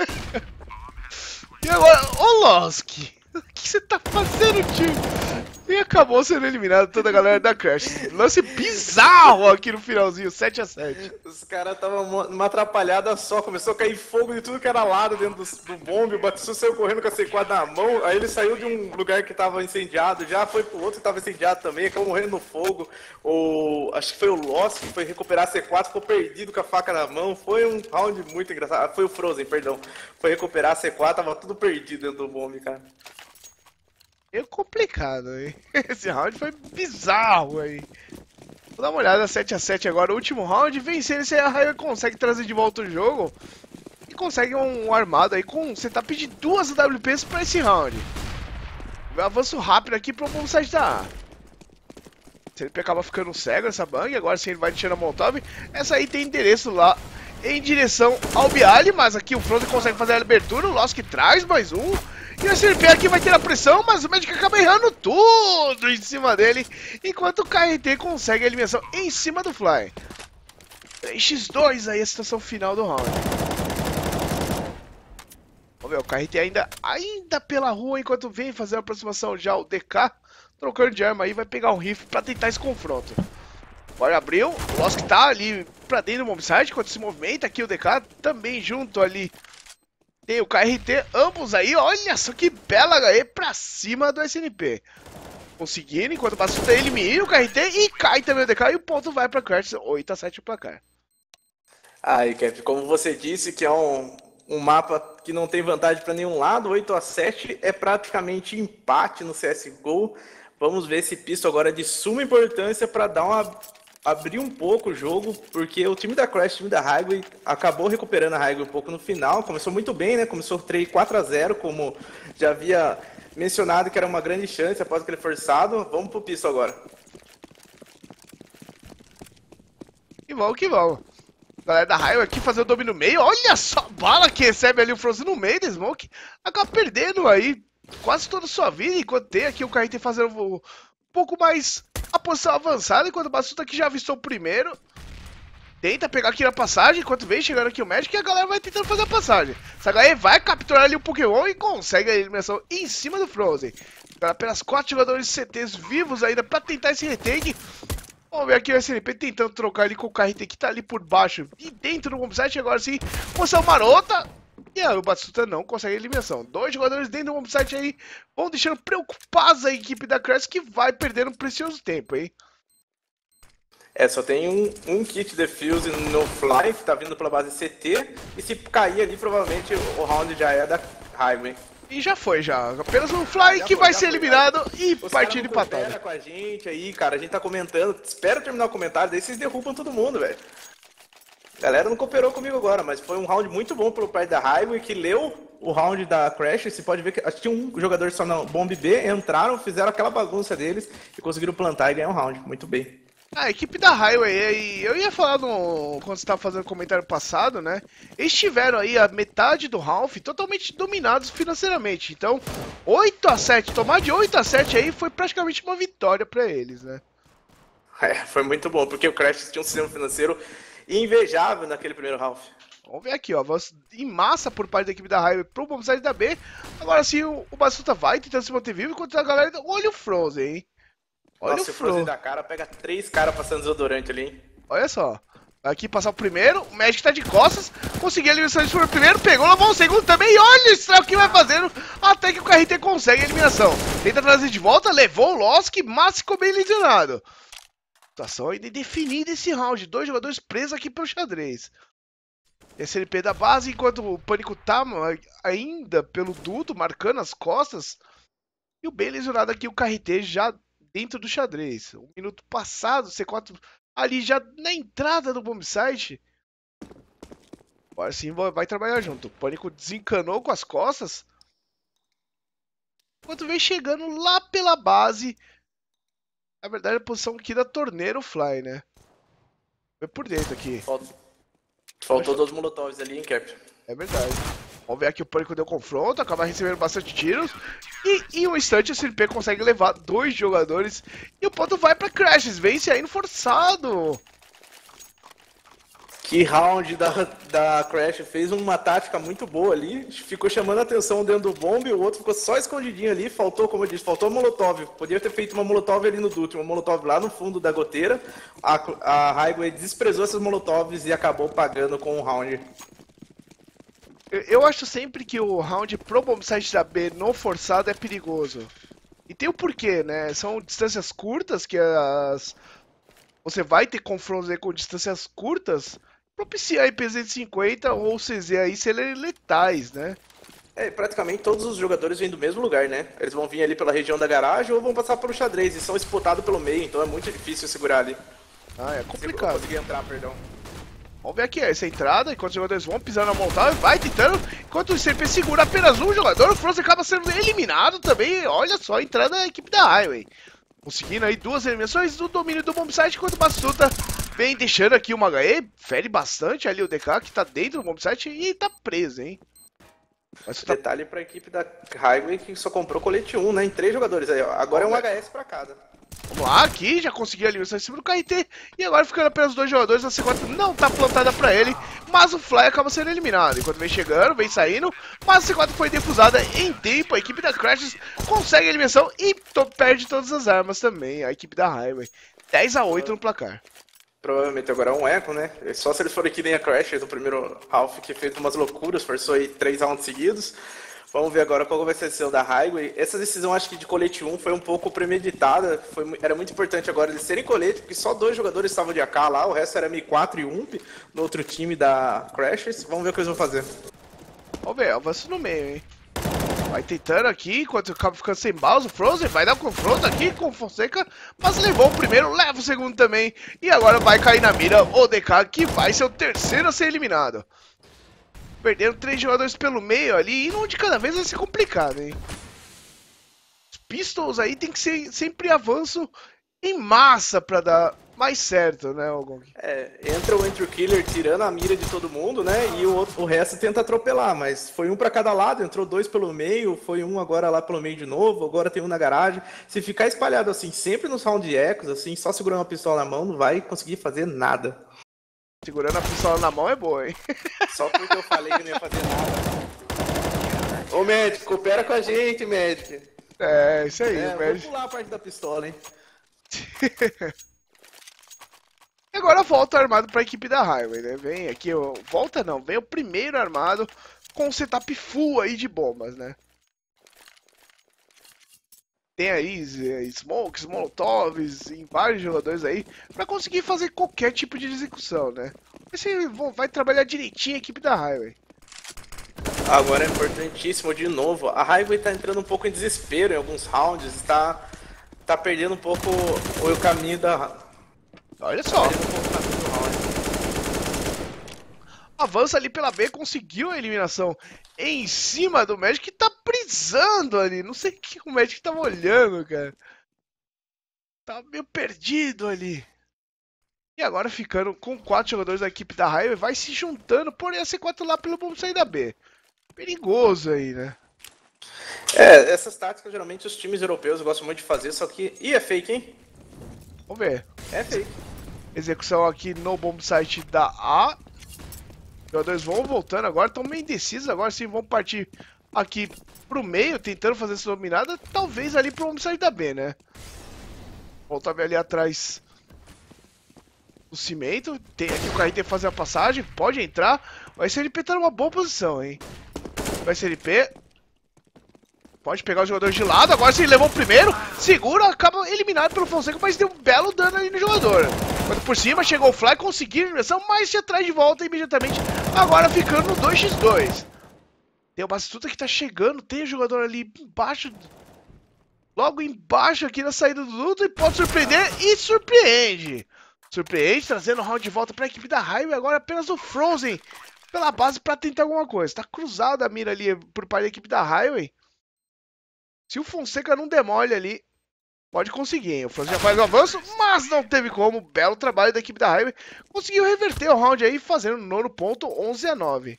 E agora, ô Lost, o que você tá fazendo, tio? E acabou sendo eliminado toda a galera da Crash. Lance bizarro aqui no finalzinho, sete a sete. Os caras estavam numa atrapalhada só, começou a cair fogo de tudo que era lado dentro do, do bombe, o Batistuta saiu correndo com a C quatro na mão, aí ele saiu de um lugar que estava incendiado, já foi pro outro que estava incendiado também, acabou morrendo no fogo. O, acho que foi o Lost que foi recuperar a C quatro, ficou perdido com a faca na mão, foi um round muito engraçado. Foi o Frozen, perdão. Foi recuperar a C quatro, tava tudo perdido dentro do bombe, cara. É complicado, hein? Esse round foi bizarro aí. Vou dar uma olhada, sete a sete agora, o último round. Vencer esse, a Hive consegue trazer de volta o jogo. E consegue um armado aí com um setup de duas A W Ps para esse round. Um avanço rápido aqui pro bombsite da A. Se ele acaba ficando cego nessa bang, agora sim ele vai deixando a Molotov. Essa aí tem endereço lá em direção ao Bialy, mas aqui o Frozen consegue fazer a abertura. O Lost que traz mais um. E o S N P aqui vai ter a pressão, mas o Magic acaba errando tudo em cima dele, enquanto o K R T consegue a eliminação em cima do Fly. três a dois aí a situação final do round. Vamos ver, o K R T ainda, ainda pela rua, enquanto vem fazer a aproximação já o D K, trocando de arma aí, vai pegar um rifle pra tentar esse confronto. Bora abriu, o Lost tá ali pra dentro do bombsite, enquanto se movimenta aqui o D K, também junto ali. Tem o K R T, ambos aí, olha só que bela H E pra cima do S N P. Conseguindo, enquanto o Batistuta elimina o K R T e cai também o D K e o ponto vai pra Crash, oito a sete o placar. Aí, Kev, como você disse que é um, um mapa que não tem vantagem pra nenhum lado, oito a sete é praticamente empate no C S G O. Vamos ver esse pisto agora é de suma importância pra dar uma... abrir um pouco o jogo, porque o time da Crash, o time da Highway, acabou recuperando a Highway um pouco no final, começou muito bem, né, começou quatro a zero, como já havia mencionado que era uma grande chance após aquele forçado. Vamos pro pisto agora. Que bom, que bom. Galera da Highway aqui fazendo o domínio no meio, olha só a bala que recebe ali o Frozen no meio da Smoke, acaba perdendo aí quase toda a sua vida, enquanto tem aqui o K R T fazendo um pouco mais... a posição avançada, enquanto o Batistuta aqui já avistou o primeiro. Tenta pegar aqui na passagem, enquanto vem chegando aqui o Magic, e a galera vai tentando fazer a passagem. Essa H E vai capturar ali o Pokémon e consegue a eliminação em cima do Frozen. Apenas quatro jogadores C Ts vivos ainda pra tentar esse retake. Vamos ver aqui o S N P tentando trocar ali com o K R T que tá ali por baixo. E dentro do bombsite agora sim, posição marota. E aí o Batistuta não consegue a eliminação. Dois jogadores dentro do bombsite aí vão deixando preocupados a equipe da Crash que vai perdendo um precioso tempo, hein? É, só tem um, um kit defuse no Fly, que tá vindo pela base C T. E se cair ali, provavelmente o round já é da Highway. E já foi, já. Apenas um Fly Ah, que foi, vai ser foi, eliminado já. e Os partida caras não empatada. com a gente aí, cara. A gente tá comentando. Espera terminar o comentário, daí vocês derrubam todo mundo, velho. A galera não cooperou comigo agora, mas foi um round muito bom pelo pai da Highway, que leu o round da Crash. Você pode ver que acho que tinha um jogador só na bomb B, entraram, fizeram aquela bagunça deles e conseguiram plantar e ganhar um round. Muito bem. A equipe da Highway aí, eu ia falar no, quando você estava fazendo o comentário passado, né? Eles tiveram aí a metade do Ralph totalmente dominados financeiramente. Então, oito a sete, tomar de oito a sete aí foi praticamente uma vitória para eles, né? É, foi muito bom, porque o Crash tinha um sistema financeiro invejável naquele primeiro Ralph. Vamos ver aqui, ó, em massa por parte da equipe da Highway pro bombsite da B. Agora sim, o, o Batistuta vai tentando se manter vivo, enquanto a galera... Olha o Frozen, hein? Olha Nossa, o o Frozen Fro. da cara pega três caras passando desodorante ali, hein? Olha só. Aqui passar o primeiro, o Magic tá de costas, conseguiu a eliminação de primeiro, pegou, levou o segundo também, e olha o estrago que vai fazendo, até que o K R T consegue a eliminação. Tenta trazer de volta, levou o Losk, mas ficou bem lesionado. Situação ainda indefinida esse round, dois jogadores presos aqui pelo xadrez. S N P da base, enquanto o Pânico tá ainda pelo duto, marcando as costas. E o bem lesionado aqui, o K R T já dentro do xadrez. Um minuto passado, C quatro ali já na entrada do bombsite. Agora sim vai trabalhar junto. O Pânico desencanou com as costas. Enquanto vem chegando lá pela base. Na verdade, a posição aqui da torneira, o Fly, né? Foi por dentro aqui. Faltou, Faltou dois molotovs ali, hein, Cap? É verdade. Vamos ver aqui o Pânico deu confronto, acaba recebendo bastante tiros. E em um instante o C N P consegue levar dois jogadores. E o ponto vai pra Crashes, vence aí no forçado. Que round da, da Crash, fez uma tática muito boa ali. Ficou chamando a atenção dentro do bomb e o outro ficou só escondidinho ali. Faltou, como eu disse, faltou molotov. Podia ter feito uma molotov ali no duto, uma molotov lá no fundo da goteira. A, a Highway desprezou essas molotovs e acabou pagando com o round. Eu acho sempre que o round pro bombsite da B no forçado é perigoso. E tem o porquê, né? São distâncias curtas que as... Você vai ter confrontos aí com distâncias curtas, propicia aí P Z cinquenta ou C Z aí serem letais, né? É, praticamente todos os jogadores vêm do mesmo lugar, né? Eles vão vir ali pela região da garagem ou vão passar pelo xadrez e são spotados pelo meio, então é muito difícil segurar ali. Ah, é complicado. Conseguir entrar, perdão. Vamos ver aqui essa entrada, enquanto os jogadores vão pisando na montada, vai tentando, enquanto o C P segura apenas um jogador, o Frozen acaba sendo eliminado também, olha só a entrada da equipe da Highway. Conseguindo aí duas eliminações do domínio do bombsite, enquanto o Batistuta vem deixando aqui uma H E, fere bastante ali o D K, que tá dentro do bombsite e tá preso, hein. Batistuta... Detalhe pra equipe da Highway que só comprou colete um, né, em três jogadores aí, ó. Agora é um H S pra cada. Vamos lá, aqui já conseguiu a eliminação em cima do K R T. E agora ficando apenas dois jogadores, a C quatro não tá plantada pra ele. Mas o Fly acaba sendo eliminado. Enquanto vem chegando, vem saindo. Mas a C quatro foi defusada em tempo. A equipe da Crashes consegue a eliminação e perde todas as armas também. A equipe da Highway. dez a oito no placar. Provavelmente agora é um eco, né? Só se eles forem que nem a Crash no primeiro half, que fez umas loucuras, forçou aí três rounds seguidos. Vamos ver agora qual vai ser a decisão da Highway. Essa decisão, acho que de colete um, foi um pouco premeditada. Foi, era muito importante agora eles serem colete, porque só dois jogadores estavam de A K lá, o resto era M I quatro e U M P no outro time da Crashers. Vamos ver o que eles vão fazer. Vamos ver, avanço no meio, hein? Vai tentando aqui, enquanto acaba ficando sem balas, o Frozen vai dar um confronto aqui com o Fonseca, mas levou o primeiro, leva o segundo também. E agora vai cair na mira o D K, que vai ser o terceiro a ser eliminado. Perdendo três jogadores pelo meio ali, e um de cada vez vai ser complicado, hein? Os Pistols aí tem que ser sempre avanço em massa pra dar mais certo, né, Ogong? É, entra o Entry Killer tirando a mira de todo mundo, né, e o, outro, o resto tenta atropelar, mas foi um pra cada lado, entrou dois pelo meio, foi um agora lá pelo meio de novo, agora tem um na garagem. Se ficar espalhado assim, sempre nos round ecos, assim, só segurando uma pistola na mão, não vai conseguir fazer nada. Segurando a pistola na mão é boa, hein? Só porque eu falei que não ia fazer nada. Ô, Magic, coopera com a gente, Magic. É, isso aí, é, Magic. Vou pular a parte da pistola, hein? E agora volta armado para a equipe da Highway, né? Vem aqui, volta não, vem o primeiro armado com um setup full aí de bombas, né? Tem aí smokes, molotovs, em vários jogadores aí, para conseguir fazer qualquer tipo de execução, né? Esse vai trabalhar direitinho a equipe da Highway. Agora é importantíssimo de novo, a Highway tá entrando um pouco em desespero em alguns rounds, está tá perdendo um pouco o, o caminho da... Olha só. Avança ali pela B, conseguiu a eliminação em cima do Magic, que tá brisando ali. Não sei o que o Magic tava olhando, cara. Tá meio perdido ali. E agora ficando com quatro jogadores da equipe da Highway, vai se juntando, porém a C quatro lá pelo bom sair da B. Perigoso aí, né? É, essas táticas geralmente os times europeus gostam muito de fazer, só que... Ih, é fake, hein? Vamos ver. É fake. Execução aqui no bomb site da A. Os jogadores vão voltando agora, estão meio indecisos agora, sim, vão partir aqui pro meio, tentando fazer essa dominada, talvez ali pro bomb site da B, né? Volta a ver ali atrás o cimento, tem aqui o K R T fazer a passagem, pode entrar, o S L P tá numa boa posição, hein? O S L P pode pegar os jogadores de lado, agora se ele levou o primeiro, segura, acaba eliminado pelo Fonseca, mas deu um belo dano ali no jogador. Quando por cima chegou o Fly, conseguiu a eliminação, mas se atrai de volta imediatamente, agora ficando no dois contra dois. Tem o Bastuta que tá chegando, tem o jogador ali embaixo, logo embaixo aqui na saída do luto, e pode surpreender, e surpreende. Surpreende, trazendo o round de volta para a equipe da Highway, agora apenas o Frozen pela base para tentar alguma coisa. Tá cruzada a mira ali por parte da equipe da Highway. Se o Fonseca não demole ali, pode conseguir, hein? O Frozen já faz o avanço, mas não teve como. Belo trabalho da equipe da Highway. Conseguiu reverter o round aí, fazendo o nono ponto, onze a nove.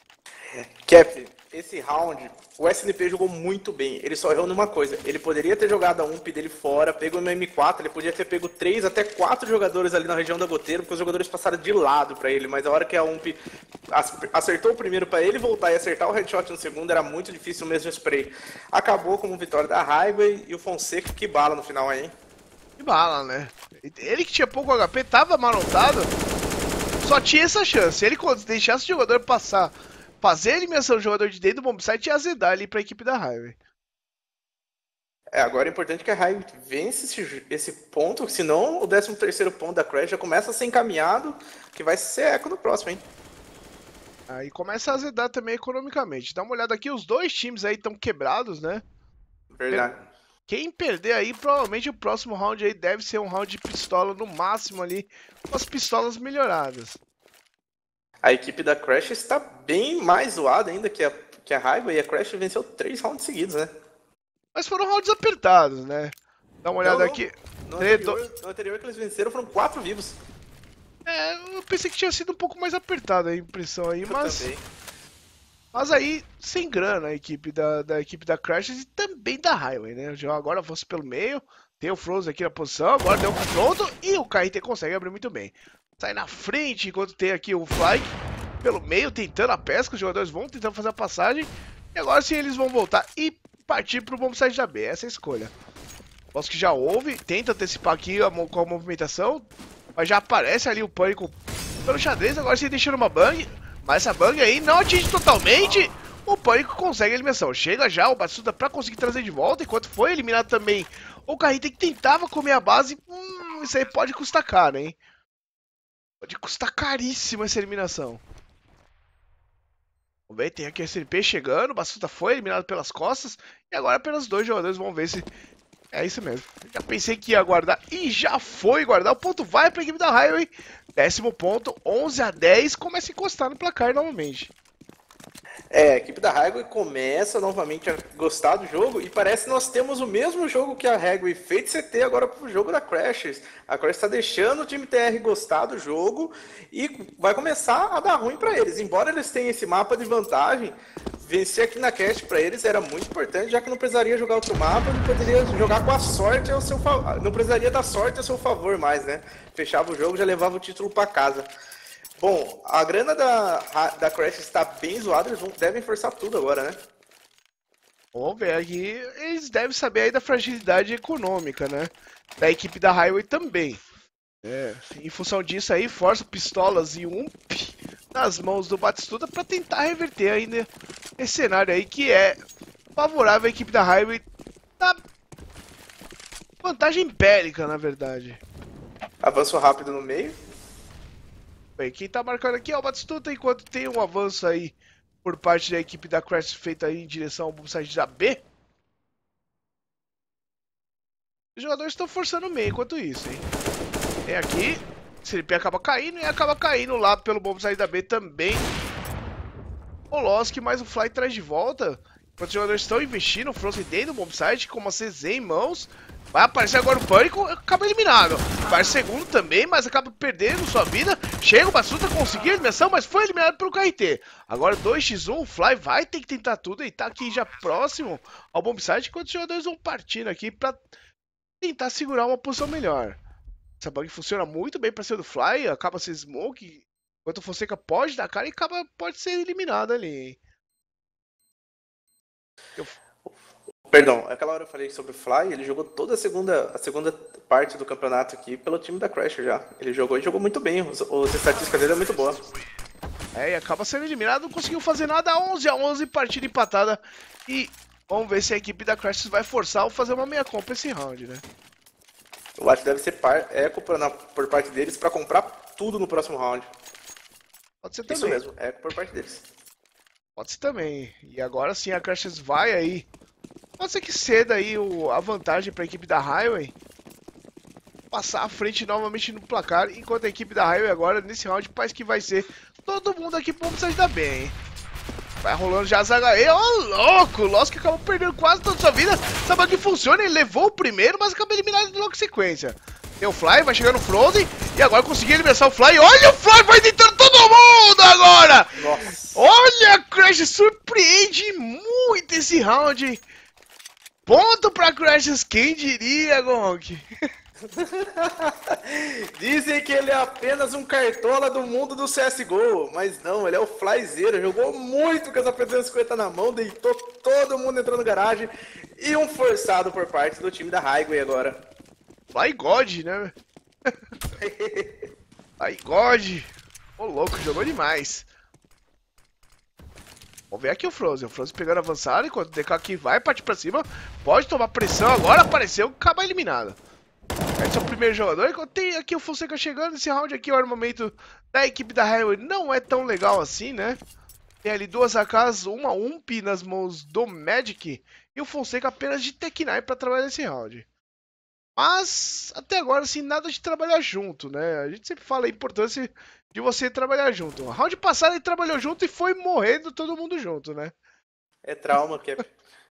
Cap, esse round, o S N P jogou muito bem. Ele só errou numa coisa. Ele poderia ter jogado a U M P dele fora, pegou no M quatro, ele podia ter pego três, até quatro jogadores ali na região da goteira, porque os jogadores passaram de lado pra ele. Mas a hora que a U M P acertou o primeiro pra ele voltar e acertar o headshot no segundo, era muito difícil o mesmo spray. Acabou com a vitória da Highway e o Fonseca, que bala no final aí, hein? Que bala, né? Ele que tinha pouco H P, tava malotado, só tinha essa chance. Ele deixasse o jogador passar, fazer a eliminação do jogador de dentro do bombsite e azedar ali pra equipe da Highway. É, agora é importante que a Highway vence esse, esse ponto, senão o décimo terceiro ponto da Crash já começa a ser encaminhado, que vai ser eco no próximo, hein? Aí começa a azedar também economicamente. Dá uma olhada aqui, os dois times aí estão quebrados, né? Verdade. Quem perder aí, provavelmente o próximo round aí deve ser um round de pistola no máximo ali, com as pistolas melhoradas. A equipe da Crash está bem mais zoada ainda que a, que a Highway, e a Crash venceu três rounds seguidos, né? Mas foram rounds apertados, né? Dá uma olhada Não, aqui. No anterior, no anterior que eles venceram foram quatro vivos. É, eu pensei que tinha sido um pouco mais apertada a impressão aí, Eu mas... também. Mas aí, sem grana a equipe da, da equipe da Crash e também da Highway, né? Já agora fosse pelo meio, tem o Frozen aqui na posição, agora deu um confronto e o K R T consegue abrir muito bem. Sai na frente enquanto tem aqui o Fly pelo meio, tentando a pesca, os jogadores vão tentando fazer a passagem. E agora sim eles vão voltar e partir pro bombsite da B, essa é a escolha. Posso que já houve, tenta antecipar aqui a, com a movimentação, mas já aparece ali o pânico pelo xadrez, agora sim deixando uma bang. Mas essa bang aí não atinge totalmente, o Pânico consegue a eliminação. Chega já o Batsuda pra conseguir trazer de volta, enquanto foi eliminado também o K R T que tentava comer a base. Hum, isso aí pode custar caro, hein? Pode custar caríssimo essa eliminação. Vamos ver, tem aqui o S N P chegando, o Batsuda foi eliminado pelas costas, e agora apenas dois jogadores vão ver se... É isso mesmo. Já pensei que ia guardar e já foi guardar. O ponto vai para a equipe da Highway. Décimo ponto, onze a dez. Começa a encostar no placar novamente. É, a equipe da Highway começa novamente a gostar do jogo e parece que nós temos o mesmo jogo que a Highway fez de C T agora pro jogo da Crash. A Crash está deixando o time T R gostar do jogo e vai começar a dar ruim para eles. Embora eles tenham esse mapa de vantagem, vencer aqui na Cast para eles era muito importante, já que não precisaria jogar outro mapa, não poderia jogar com a sorte ao seu favor, não precisaria da sorte a seu favor mais, né? Fechava o jogo, já levava o título para casa. Bom, a grana da, da Crash está bem zoada, eles vão, devem forçar tudo agora, né? Vamos ver aqui, eles devem saber aí da fragilidade econômica, né? Da equipe da Highway também. É, em função disso aí, força pistolas e um nas mãos do Batistuta para tentar reverter ainda esse cenário aí que é favorável à equipe da Highway na vantagem bélica, na verdade. Avanço rápido no meio. Bem, quem tá marcando aqui é o Batistuta, enquanto tem um avanço aí por parte da equipe da Crash feito aí em direção ao bombsite da B. Os jogadores estão forçando o meio enquanto isso, hein. Tem aqui, C L P acaba caindo e acaba caindo lá pelo bombsite da B também. O Losk, mais o Fly traz de volta. Enquanto os jogadores estão investindo, o Frozen dentro do bombsite com uma C Z em mãos. Vai aparecer agora o Pânico, acaba eliminado. Vai segundo também, mas acaba perdendo sua vida. Chega o Batistuta, conseguiu a eliminação, mas foi eliminado pelo K R T. Agora dois contra um, o Fly vai ter que tentar tudo e tá aqui já próximo ao bombsite, enquanto os jogadores vão partindo aqui pra tentar segurar uma posição melhor. Essa bug funciona muito bem pra ser do Fly, acaba sendo smoke, enquanto o Fonseca pode dar cara e acaba, pode ser eliminado ali. Eu... Perdão, aquela hora eu falei sobre o Fly, ele jogou toda a segunda, a segunda parte do campeonato aqui pelo time da Crash já. Ele jogou e jogou muito bem, os, os estatísticas dele é muito boa. É, e acaba sendo eliminado, não conseguiu fazer nada, onze a onze, partida empatada. E vamos ver se a equipe da Crash vai forçar ou fazer uma meia compra esse round, né? Eu acho que deve ser par, eco por, na, por parte deles pra comprar tudo no próximo round. Pode ser também. Isso mesmo, eco por parte deles. Pode ser também. E agora sim a Crash vai aí. Pode ser que ceda aí o, a vantagem para a equipe da Highway passar à frente novamente no placar, enquanto a equipe da Highway agora nesse round parece que vai ser todo mundo aqui pro sair da bem, hein? Vai rolando já as H E, ó oh, louco, o Losk acabou perdendo quase toda a sua vida, sabe que funciona, ele levou o primeiro, mas acabou eliminado logo em sequência. Tem o Fly, vai chegando o Frozen, e agora conseguiu eliminar o Fly, olha o Fly, vai tentando todo mundo agora! Nossa. Olha, a Crash surpreende muito esse round. Ponto pra Crashes, quem diria, Gonk? Dizem que ele é apenas um cartola do mundo do C S G O, mas não, ele é o Flyzeiro, jogou muito com essa P duzentos e cinquenta na mão, deitou todo mundo entrando no garagem e um forçado por parte do time da Highway agora. Fly God, né? Fly God. Ô louco, jogou demais. Vamos ver aqui o Frozen, o Frozen pegando avançado, enquanto o D K aqui vai partir pra cima, pode tomar pressão, agora apareceu, acaba eliminado. Esse é o primeiro jogador, enquanto tem aqui o Fonseca chegando, esse round aqui, o armamento da equipe da Highway não é tão legal assim, né? Tem ali duas A Ks, uma U M P nas mãos do Magic, e o Fonseca apenas de Tech nine pra trabalhar nesse round. Mas, até agora, assim, nada de trabalhar junto, né? A gente sempre fala a importância de você trabalhar junto. O round passado ele trabalhou junto e foi morrendo todo mundo junto, né? É trauma, que é...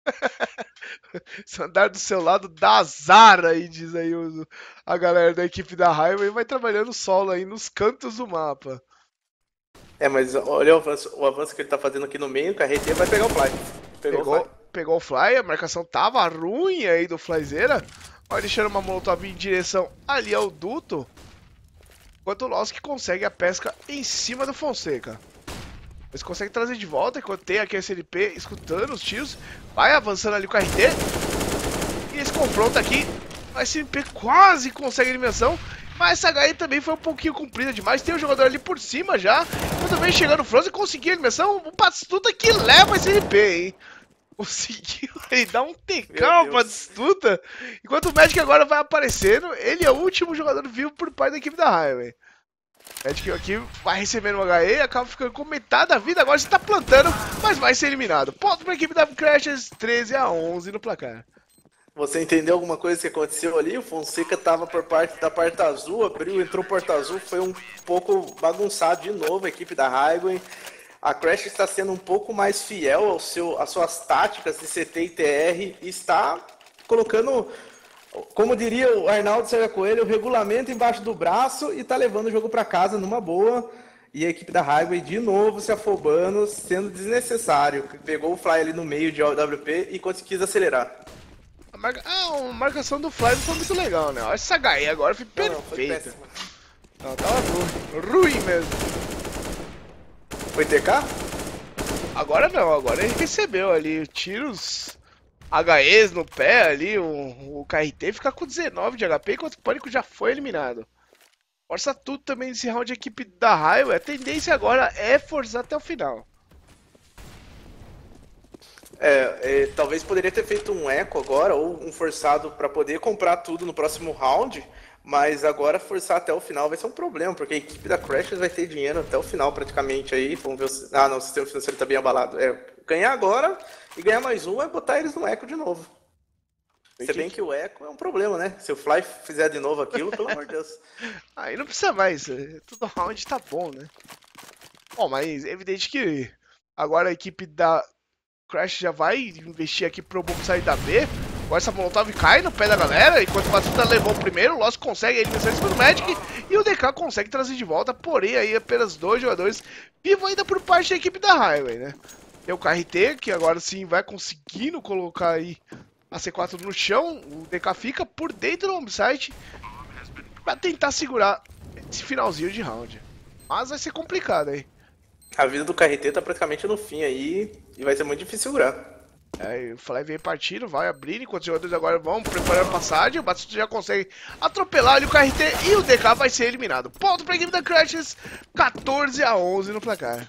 Se andar do seu lado dá azar aí, diz aí o, a galera da equipe da Highway, vai trabalhando solo aí nos cantos do mapa. É, mas olha o avanço, o avanço que ele tá fazendo aqui no meio, o carreteiro vai pegar o Fly. Pegou, Pegou, o Fly. Pegou o Fly, a marcação tava ruim aí do Flyzeira. Vai deixando uma molotov em direção ali ao duto. Enquanto o Losk consegue a pesca em cima do Fonseca. Eles conseguem trazer de volta, enquanto tem aqui a S L P escutando os tiros. Vai avançando ali com a R T. E esse confronto aqui, a S L P quase consegue a eliminação. Mas essa H E também foi um pouquinho comprida demais. Tem o um jogador ali por cima já. Quando vem chegando o Frozen, conseguiu a eliminação. O Batistuta que leva a S L P, hein? Conseguiu ele dar um T K pra disputa. Enquanto o Magic agora vai aparecendo, ele é o último jogador vivo por parte da equipe da Highway. O Magic aqui vai recebendo um H E, acaba ficando com metade da vida, agora está plantando, mas vai ser eliminado. Ponto para a equipe da Crashers, treze a onze no placar. Você entendeu alguma coisa que aconteceu ali? O Fonseca tava por parte da porta azul, abriu, entrou porta azul, foi um pouco bagunçado de novo a equipe da Highway. A Crash está sendo um pouco mais fiel ao seu, às suas táticas de C T e T R e está colocando, como diria o Arnaldo Sérgio Coelho, o regulamento embaixo do braço e está levando o jogo para casa numa boa. E a equipe da Highway de novo se afobando, sendo desnecessário. Pegou o Fly ali no meio de W P e conseguiu acelerar. A, marca... ah, a marcação do Fly não foi muito legal, né? Olha essa H E agora, foi perfeita. Não, não, tava ruim, ruim mesmo. Foi T K? Agora não, agora ele recebeu ali tiros H Es no pé ali, o, o K R T fica com dezenove de H P enquanto o Pânico já foi eliminado. Força tudo também nesse round, a equipe da Highway. A tendência agora é forçar até o final. É, é, talvez poderia ter feito um eco agora, ou um forçado para poder comprar tudo no próximo round, mas agora forçar até o final vai ser um problema, porque a equipe da Crashers vai ter dinheiro até o final praticamente aí. Vamos ver se... Ah, não, o sistema financeiro tá bem abalado. É, ganhar agora e ganhar mais um é botar eles no eco de novo. Se bem que o eco é um problema, né? Se o Fly fizer de novo aquilo, pelo amor de Deus. Aí não precisa mais, todo round tá bom, né? Bom, mas é evidente que agora a equipe da Crash já vai investir aqui pro Bomb sair da B. Agora essa Molotov cai no pé da galera, enquanto o Batuta levou o primeiro, o Lost consegue a eliminação em cima do Magic e o D K consegue trazer de volta, porém aí apenas dois jogadores vivos ainda por parte da equipe da Highway, né? Tem o K R T, que agora sim vai conseguindo colocar aí a C quatro no chão, o D K fica por dentro do bombsite pra tentar segurar esse finalzinho de round. Mas vai ser complicado aí. A vida do K R T tá praticamente no fim aí e vai ser muito difícil segurar. É, o Fly vem partindo, vai abrir, enquanto os jogadores agora vão preparar a passagem, o Batuta já consegue atropelar ali o K R T e o D K vai ser eliminado. Ponto pra equipe da Crashes, quatorze a onze no placar.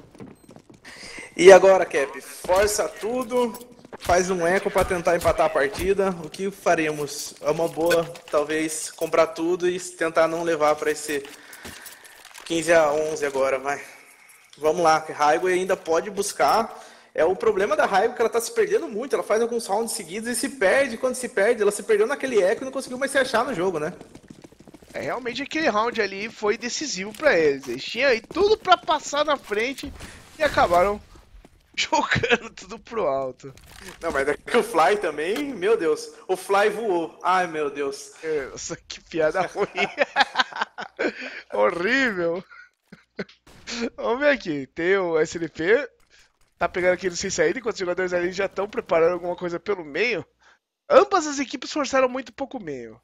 E agora, Cap, força tudo, faz um eco para tentar empatar a partida. O que faremos? É uma boa, talvez, comprar tudo e tentar não levar para esse quinze a onze agora, vai. Vamos lá, a Highway ainda pode buscar. É o problema da Highway que ela tá se perdendo muito. Ela faz alguns rounds seguidos e se perde. Quando se perde, ela se perdeu naquele eco e não conseguiu mais se achar no jogo, né? É, realmente aquele round ali foi decisivo para eles. Eles tinham aí tudo para passar na frente e acabaram jogando tudo pro alto. Não, mas daqui o Fly também, meu Deus. O Fly voou. Ai, meu Deus. Nossa, que piada ruim. Horrível. Vamos ver aqui. Tem o S L P. Tá pegando aqui no sem saída, enquanto os jogadores ali já estão preparando alguma coisa pelo meio. Ambas as equipes forçaram muito pouco meio.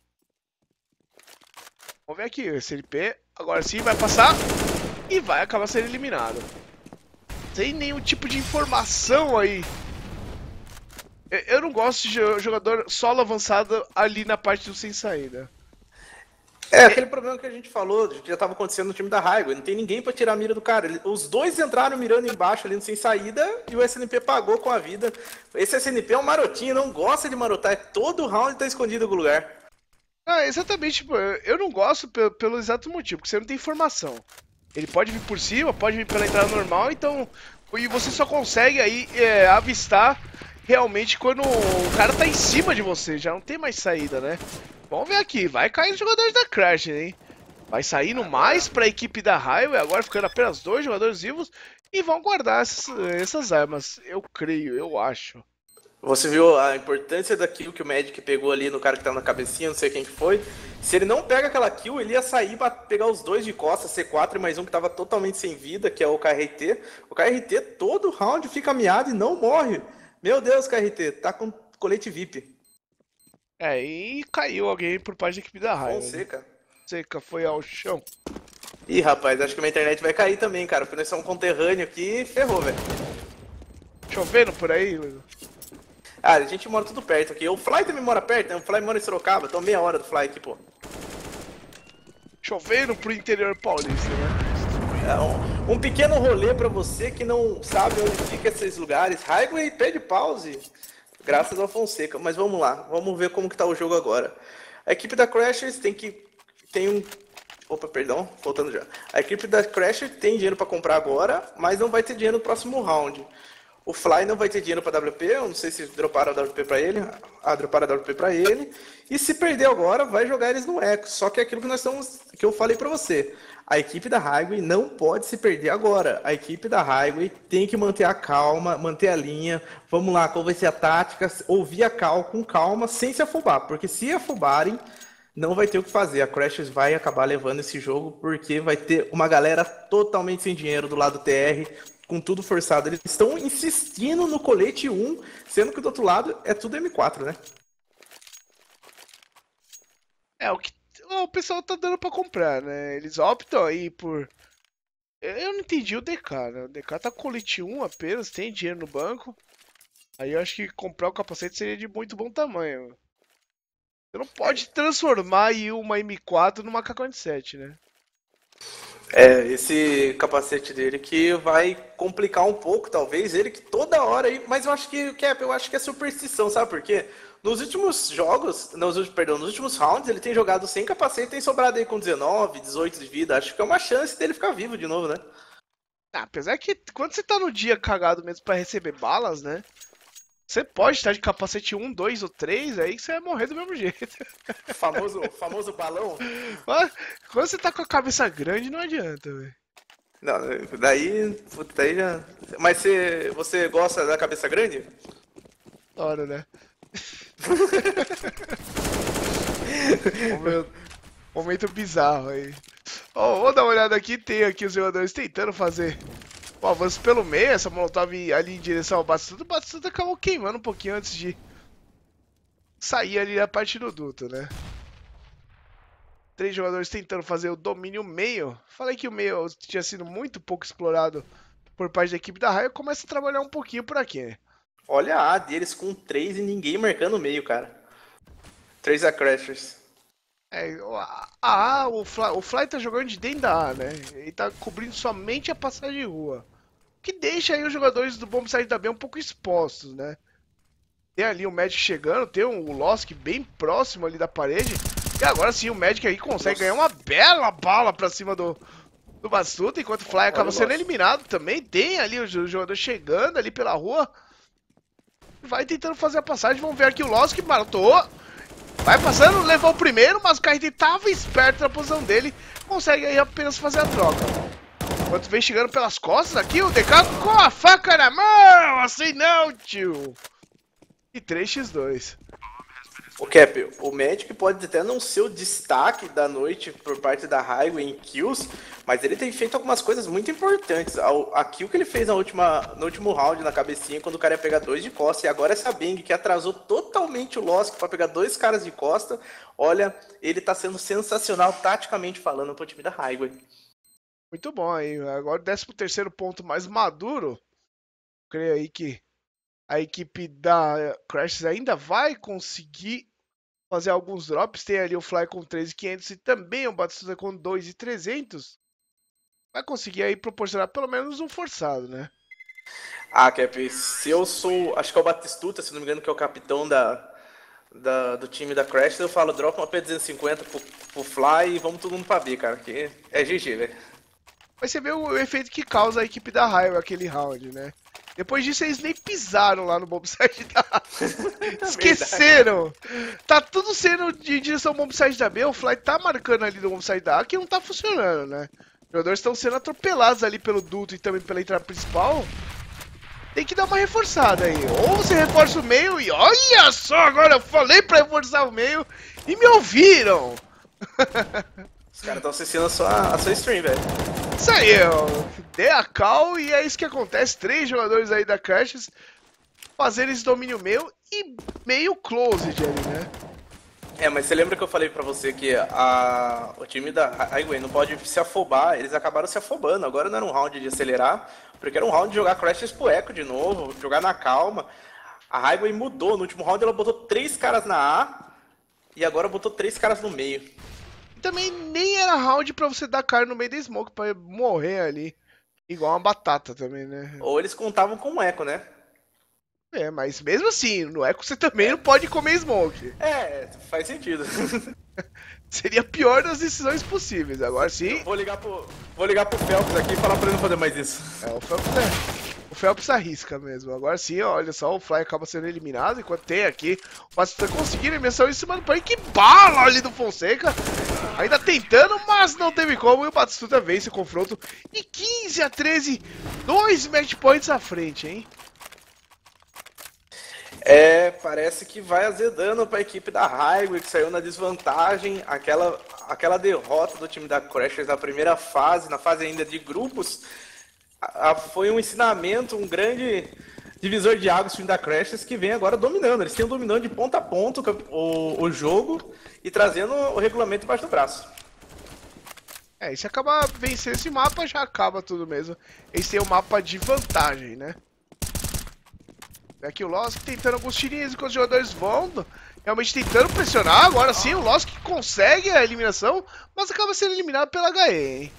Vamos ver aqui. O S L P agora sim vai passar. E vai acabar sendo eliminado. Sem nenhum tipo de informação aí. Eu não gosto de jogador solo avançado ali na parte do sem saída. É, aquele problema que a gente falou, que já estava acontecendo no time da Highway. Não tem ninguém para tirar a mira do cara. Ele, os dois entraram mirando embaixo ali no sem saída e o S N P pagou com a vida. Esse S N P é um marotinho, não gosta de marotar. É todo round tá escondido em algum lugar. Ah, exatamente. Tipo, eu não gosto pelo, pelo exato motivo, porque você não tem informação. Ele pode vir por cima, pode vir pela entrada normal, então... E você só consegue aí é, avistar realmente quando o cara tá em cima de você, já não tem mais saída, né? Vamos ver aqui, vai cair os jogadores da Crash, hein? Vai saindo mais pra equipe da Highway, agora ficando apenas dois jogadores vivos e vão guardar essas, essas armas, eu creio, eu acho. Você viu a importância da kill que o Magic pegou ali no cara que tá na cabecinha, não sei quem que foi. Se ele não pega aquela kill, ele ia sair pra pegar os dois de costas, C quatro e mais um que tava totalmente sem vida, que é o K R T. O K R T todo round fica miado e não morre. Meu Deus, K R T, tá com colete V I P. É, e caiu alguém por parte da equipe da Highway. Fonseca. Né? Fonseca foi ao chão. Ih, rapaz, acho que minha internet vai cair também, cara. Porque nós somos um conterrâneo aqui, ferrou, velho. Chovendo por aí, Luiz? Ah, a gente mora tudo perto aqui. O Fly também mora perto, né? O Fly mora em Sorocaba. Tô meia hora do Fly aqui, pô. Chovendo pro interior paulista, né? É um, um pequeno rolê pra você que não sabe onde fica esses lugares. Highway pede pause, graças ao Fonseca. Mas vamos lá, vamos ver como que tá o jogo agora. A equipe da Crashers tem que... Tem um... Opa, perdão, voltando já. A equipe da Crashers tem dinheiro pra comprar agora, mas não vai ter dinheiro no próximo round. O Fly não vai ter dinheiro para W P, eu não sei se droparam a W P para ele, ah, droparam a W P para ele. E se perder agora, vai jogar eles no eco. Só que é aquilo que nós estamos, que eu falei para você. A equipe da Highway não pode se perder agora. A equipe da Highway tem que manter a calma, manter a linha. Vamos lá, qual vai ser a tática? Ouvir a cal com calma, sem se afobar. Porque se afobarem, não vai ter o que fazer. A Crashers vai acabar levando esse jogo, porque vai ter uma galera totalmente sem dinheiro do lado do T R, com tudo forçado. Eles estão insistindo no colete um, sendo que do outro lado é tudo M quatro, né? É, o que o pessoal tá dando pra comprar, né? Eles optam aí por... Eu não entendi o D K, né? O D K tá com colete um apenas, tem dinheiro no banco. Aí eu acho que comprar o capacete seria de muito bom tamanho. Você não pode transformar aí uma M quatro numa K quarenta e sete, né? É, esse capacete dele que vai complicar um pouco, talvez, ele que toda hora aí, mas eu acho que, Cap, eu acho que é superstição, sabe por quê? Nos últimos jogos, nos, últimos- perdão, nos últimos rounds, ele tem jogado sem capacete e tem sobrado aí com dezenove, dezoito de vida. Acho que é uma chance dele ficar vivo de novo, né? Ah, apesar que quando você tá no dia cagado mesmo pra receber balas, né? Você pode estar de capacete um, dois ou três, aí que você vai morrer do mesmo jeito. Famoso, famoso balão. Mas quando você tá com a cabeça grande, não adianta, velho. Não, daí, puta, daí já... Mas você, você gosta da cabeça grande? Hora, né? momento, momento bizarro aí. Ó, vou dar uma olhada aqui, tem aqui os jogadores tentando fazer o avanço pelo meio, essa molotov ali em direção ao Batistuta. O Batistuta acabou queimando um pouquinho antes de sair ali a parte do duto, né? Três jogadores tentando fazer o domínio meio. Falei que o meio tinha sido muito pouco explorado por parte da equipe da Raio. Começa a trabalhar um pouquinho por aqui, né? Olha a A deles com três e ninguém marcando o meio, cara. Três A Crashers. É, a A, o Fly, o Fly tá jogando de dentro da A, né? Ele tá cobrindo somente a passagem de rua. O que deixa aí os jogadores do Bombsite da B um pouco expostos, né? Tem ali o Magic chegando, tem o Losk bem próximo ali da parede. E agora sim o Magic aí consegue ganhar uma bela bala pra cima do, do Batistuta, enquanto o Fly acaba sendo eliminado também. Tem ali o jogador chegando ali pela rua. Vai tentando fazer a passagem, vamos ver aqui o Losk, matou. Vai passando, levou o primeiro, mas o Kaiden tava esperto na posição dele. Consegue aí apenas fazer a troca. Enquanto vem chegando pelas costas aqui, o D K com a faca na mão. Assim não, tio. E três a dois. O Cap, o Magic pode até não ser o destaque da noite por parte da Highway em kills, mas ele tem feito algumas coisas muito importantes. A, a kill que ele fez na última, no último round na cabecinha, quando o cara ia pegar dois de costa, e agora essa Bang que atrasou totalmente o Losk para pegar dois caras de costa, olha, ele tá sendo sensacional taticamente falando pro time da Highway. Muito bom aí. Agora o décimo terceiro ponto mais maduro. Creio aí que a equipe da Crashers ainda vai conseguir fazer alguns drops. Tem ali o Fly com três mil e quinhentos e também o Batistuta com dois mil e trezentos. Vai conseguir aí proporcionar pelo menos um forçado, né? Ah, Cap, se eu sou, acho que é o Batistuta, se não me engano, que é o capitão da, da, do time da Crashers, eu falo, dropa uma P duzentos e cinquenta pro, pro Fly e vamos todo mundo pra B, cara, que é G G, velho. Mas você vê o efeito que causa a equipe da Highway aquele round, né? Depois disso, eles nem pisaram lá no bombsite da A. Esqueceram! Tá tudo sendo de direção ao bombsite da B. O Fly tá marcando ali no bombsite da A, que não tá funcionando, né? Os jogadores estão sendo atropelados ali pelo duto e também pela entrada principal. Tem que dar uma reforçada aí. Ou você reforça o meio e olha só, agora eu falei pra reforçar o meio e me ouviram! Os caras estão assistindo a sua, a sua stream, velho. Isso aí, ó. Dê a cal e é isso que acontece. Três jogadores aí da Crashers fazendo esse domínio meio e meio closed ali, né? É, mas você lembra que eu falei pra você que a, o time da Highway não pode se afobar, eles acabaram se afobando. Agora não era um round de acelerar, porque era um round de jogar Crashers pro eco de novo, jogar na calma. A Highway mudou, no último round ela botou três caras na A e agora botou três caras no meio. Também nem era round pra você dar cara no meio da smoke pra morrer ali. Igual uma batata também, né? Ou eles contavam com o eco, né? É, mas mesmo assim, no eco você também não pode comer smoke. É, faz sentido. Seria a pior das decisões possíveis. Agora sim. Eu vou ligar pro, vou ligar pro Phelps aqui e falar pra ele não fazer mais isso. É, o Phelps é. O Phelps arrisca mesmo. Agora sim, ó, olha só, o Fly acaba sendo eliminado. Enquanto tem aqui, o Batistuta conseguindo a emissão em cima do pai. Que bala ali do Fonseca. Ainda tentando, mas não teve como. E o Batistuta vence o confronto. E quinze a treze, dois match points à frente, hein? É, parece que vai azedando para a equipe da Highway, que saiu na desvantagem. Aquela, aquela derrota do time da Crashers na primeira fase, na fase ainda de grupos, a, a, foi um ensinamento, um grande divisor de águas do time da Crashers, que vem agora dominando. Eles têm dominando de ponta a ponta o, o jogo e trazendo o regulamento embaixo do braço. É, e se acabar vencendo esse mapa, já acaba tudo mesmo. Eles têm um mapa de vantagem, né? Aqui o Lost tentando alguns tirinhos enquanto os jogadores vão, realmente tentando pressionar. Agora sim, o Lost consegue a eliminação, mas acaba sendo eliminado pela H E, hein?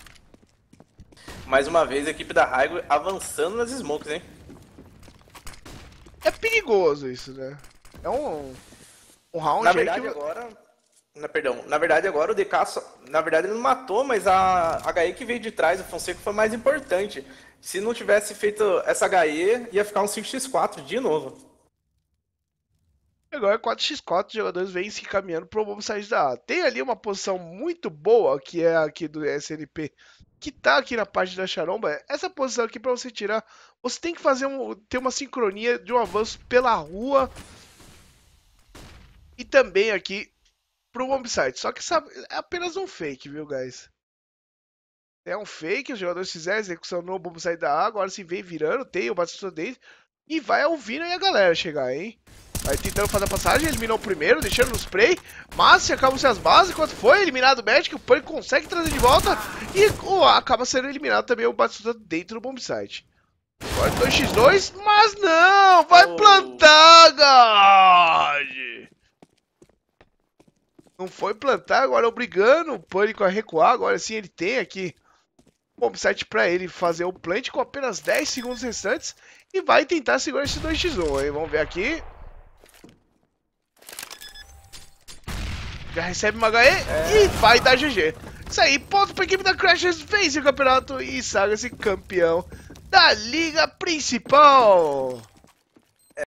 Mais uma vez a equipe da Raigo avançando nas smokes, hein? É perigoso isso, né? É um, um round Na verdade que... agora... Na, perdão, na verdade agora o D K, só, na verdade ele não matou, mas a H E que veio de trás, o Fonseca foi mais importante. Se não tivesse feito essa H E, ia ficar um cinco por quatro de novo. Agora quatro por quatro, os jogadores vêm se caminhando pro bombsite da A. Tem ali uma posição muito boa, que é aqui do S N P, que tá aqui na parte da Charomba. Essa posição aqui pra você tirar, você tem que fazer um, ter uma sincronia de um avanço pela rua e também aqui pro bombsite. Só que sabe, é apenas um fake, viu, guys? É um fake, os jogadores fizeram a execução no bombsite da A, agora se vem virando, tem o Batista dele e vai ouvindo aí a galera chegar, hein? Vai tentando fazer a passagem, eliminou o primeiro, deixando no spray, mas se acabam-se as bases, enquanto foi eliminado o Magic, o Punk consegue trazer de volta e oh, acaba sendo eliminado também o Batista dentro do bombsite. Agora dois por dois, mas não, vai oh. plantar, God! Não foi plantar, agora obrigando o Pânico a recuar. Agora sim ele tem aqui o bombsite para ele fazer o plant com apenas dez segundos restantes. E vai tentar segurar esse dois por um, hein? Vamos ver aqui. Já recebe uma H E é. E vai dar G G. Isso aí, ponto para a equipe da Crashers, vence o campeonato e saga-se campeão da Liga Principal.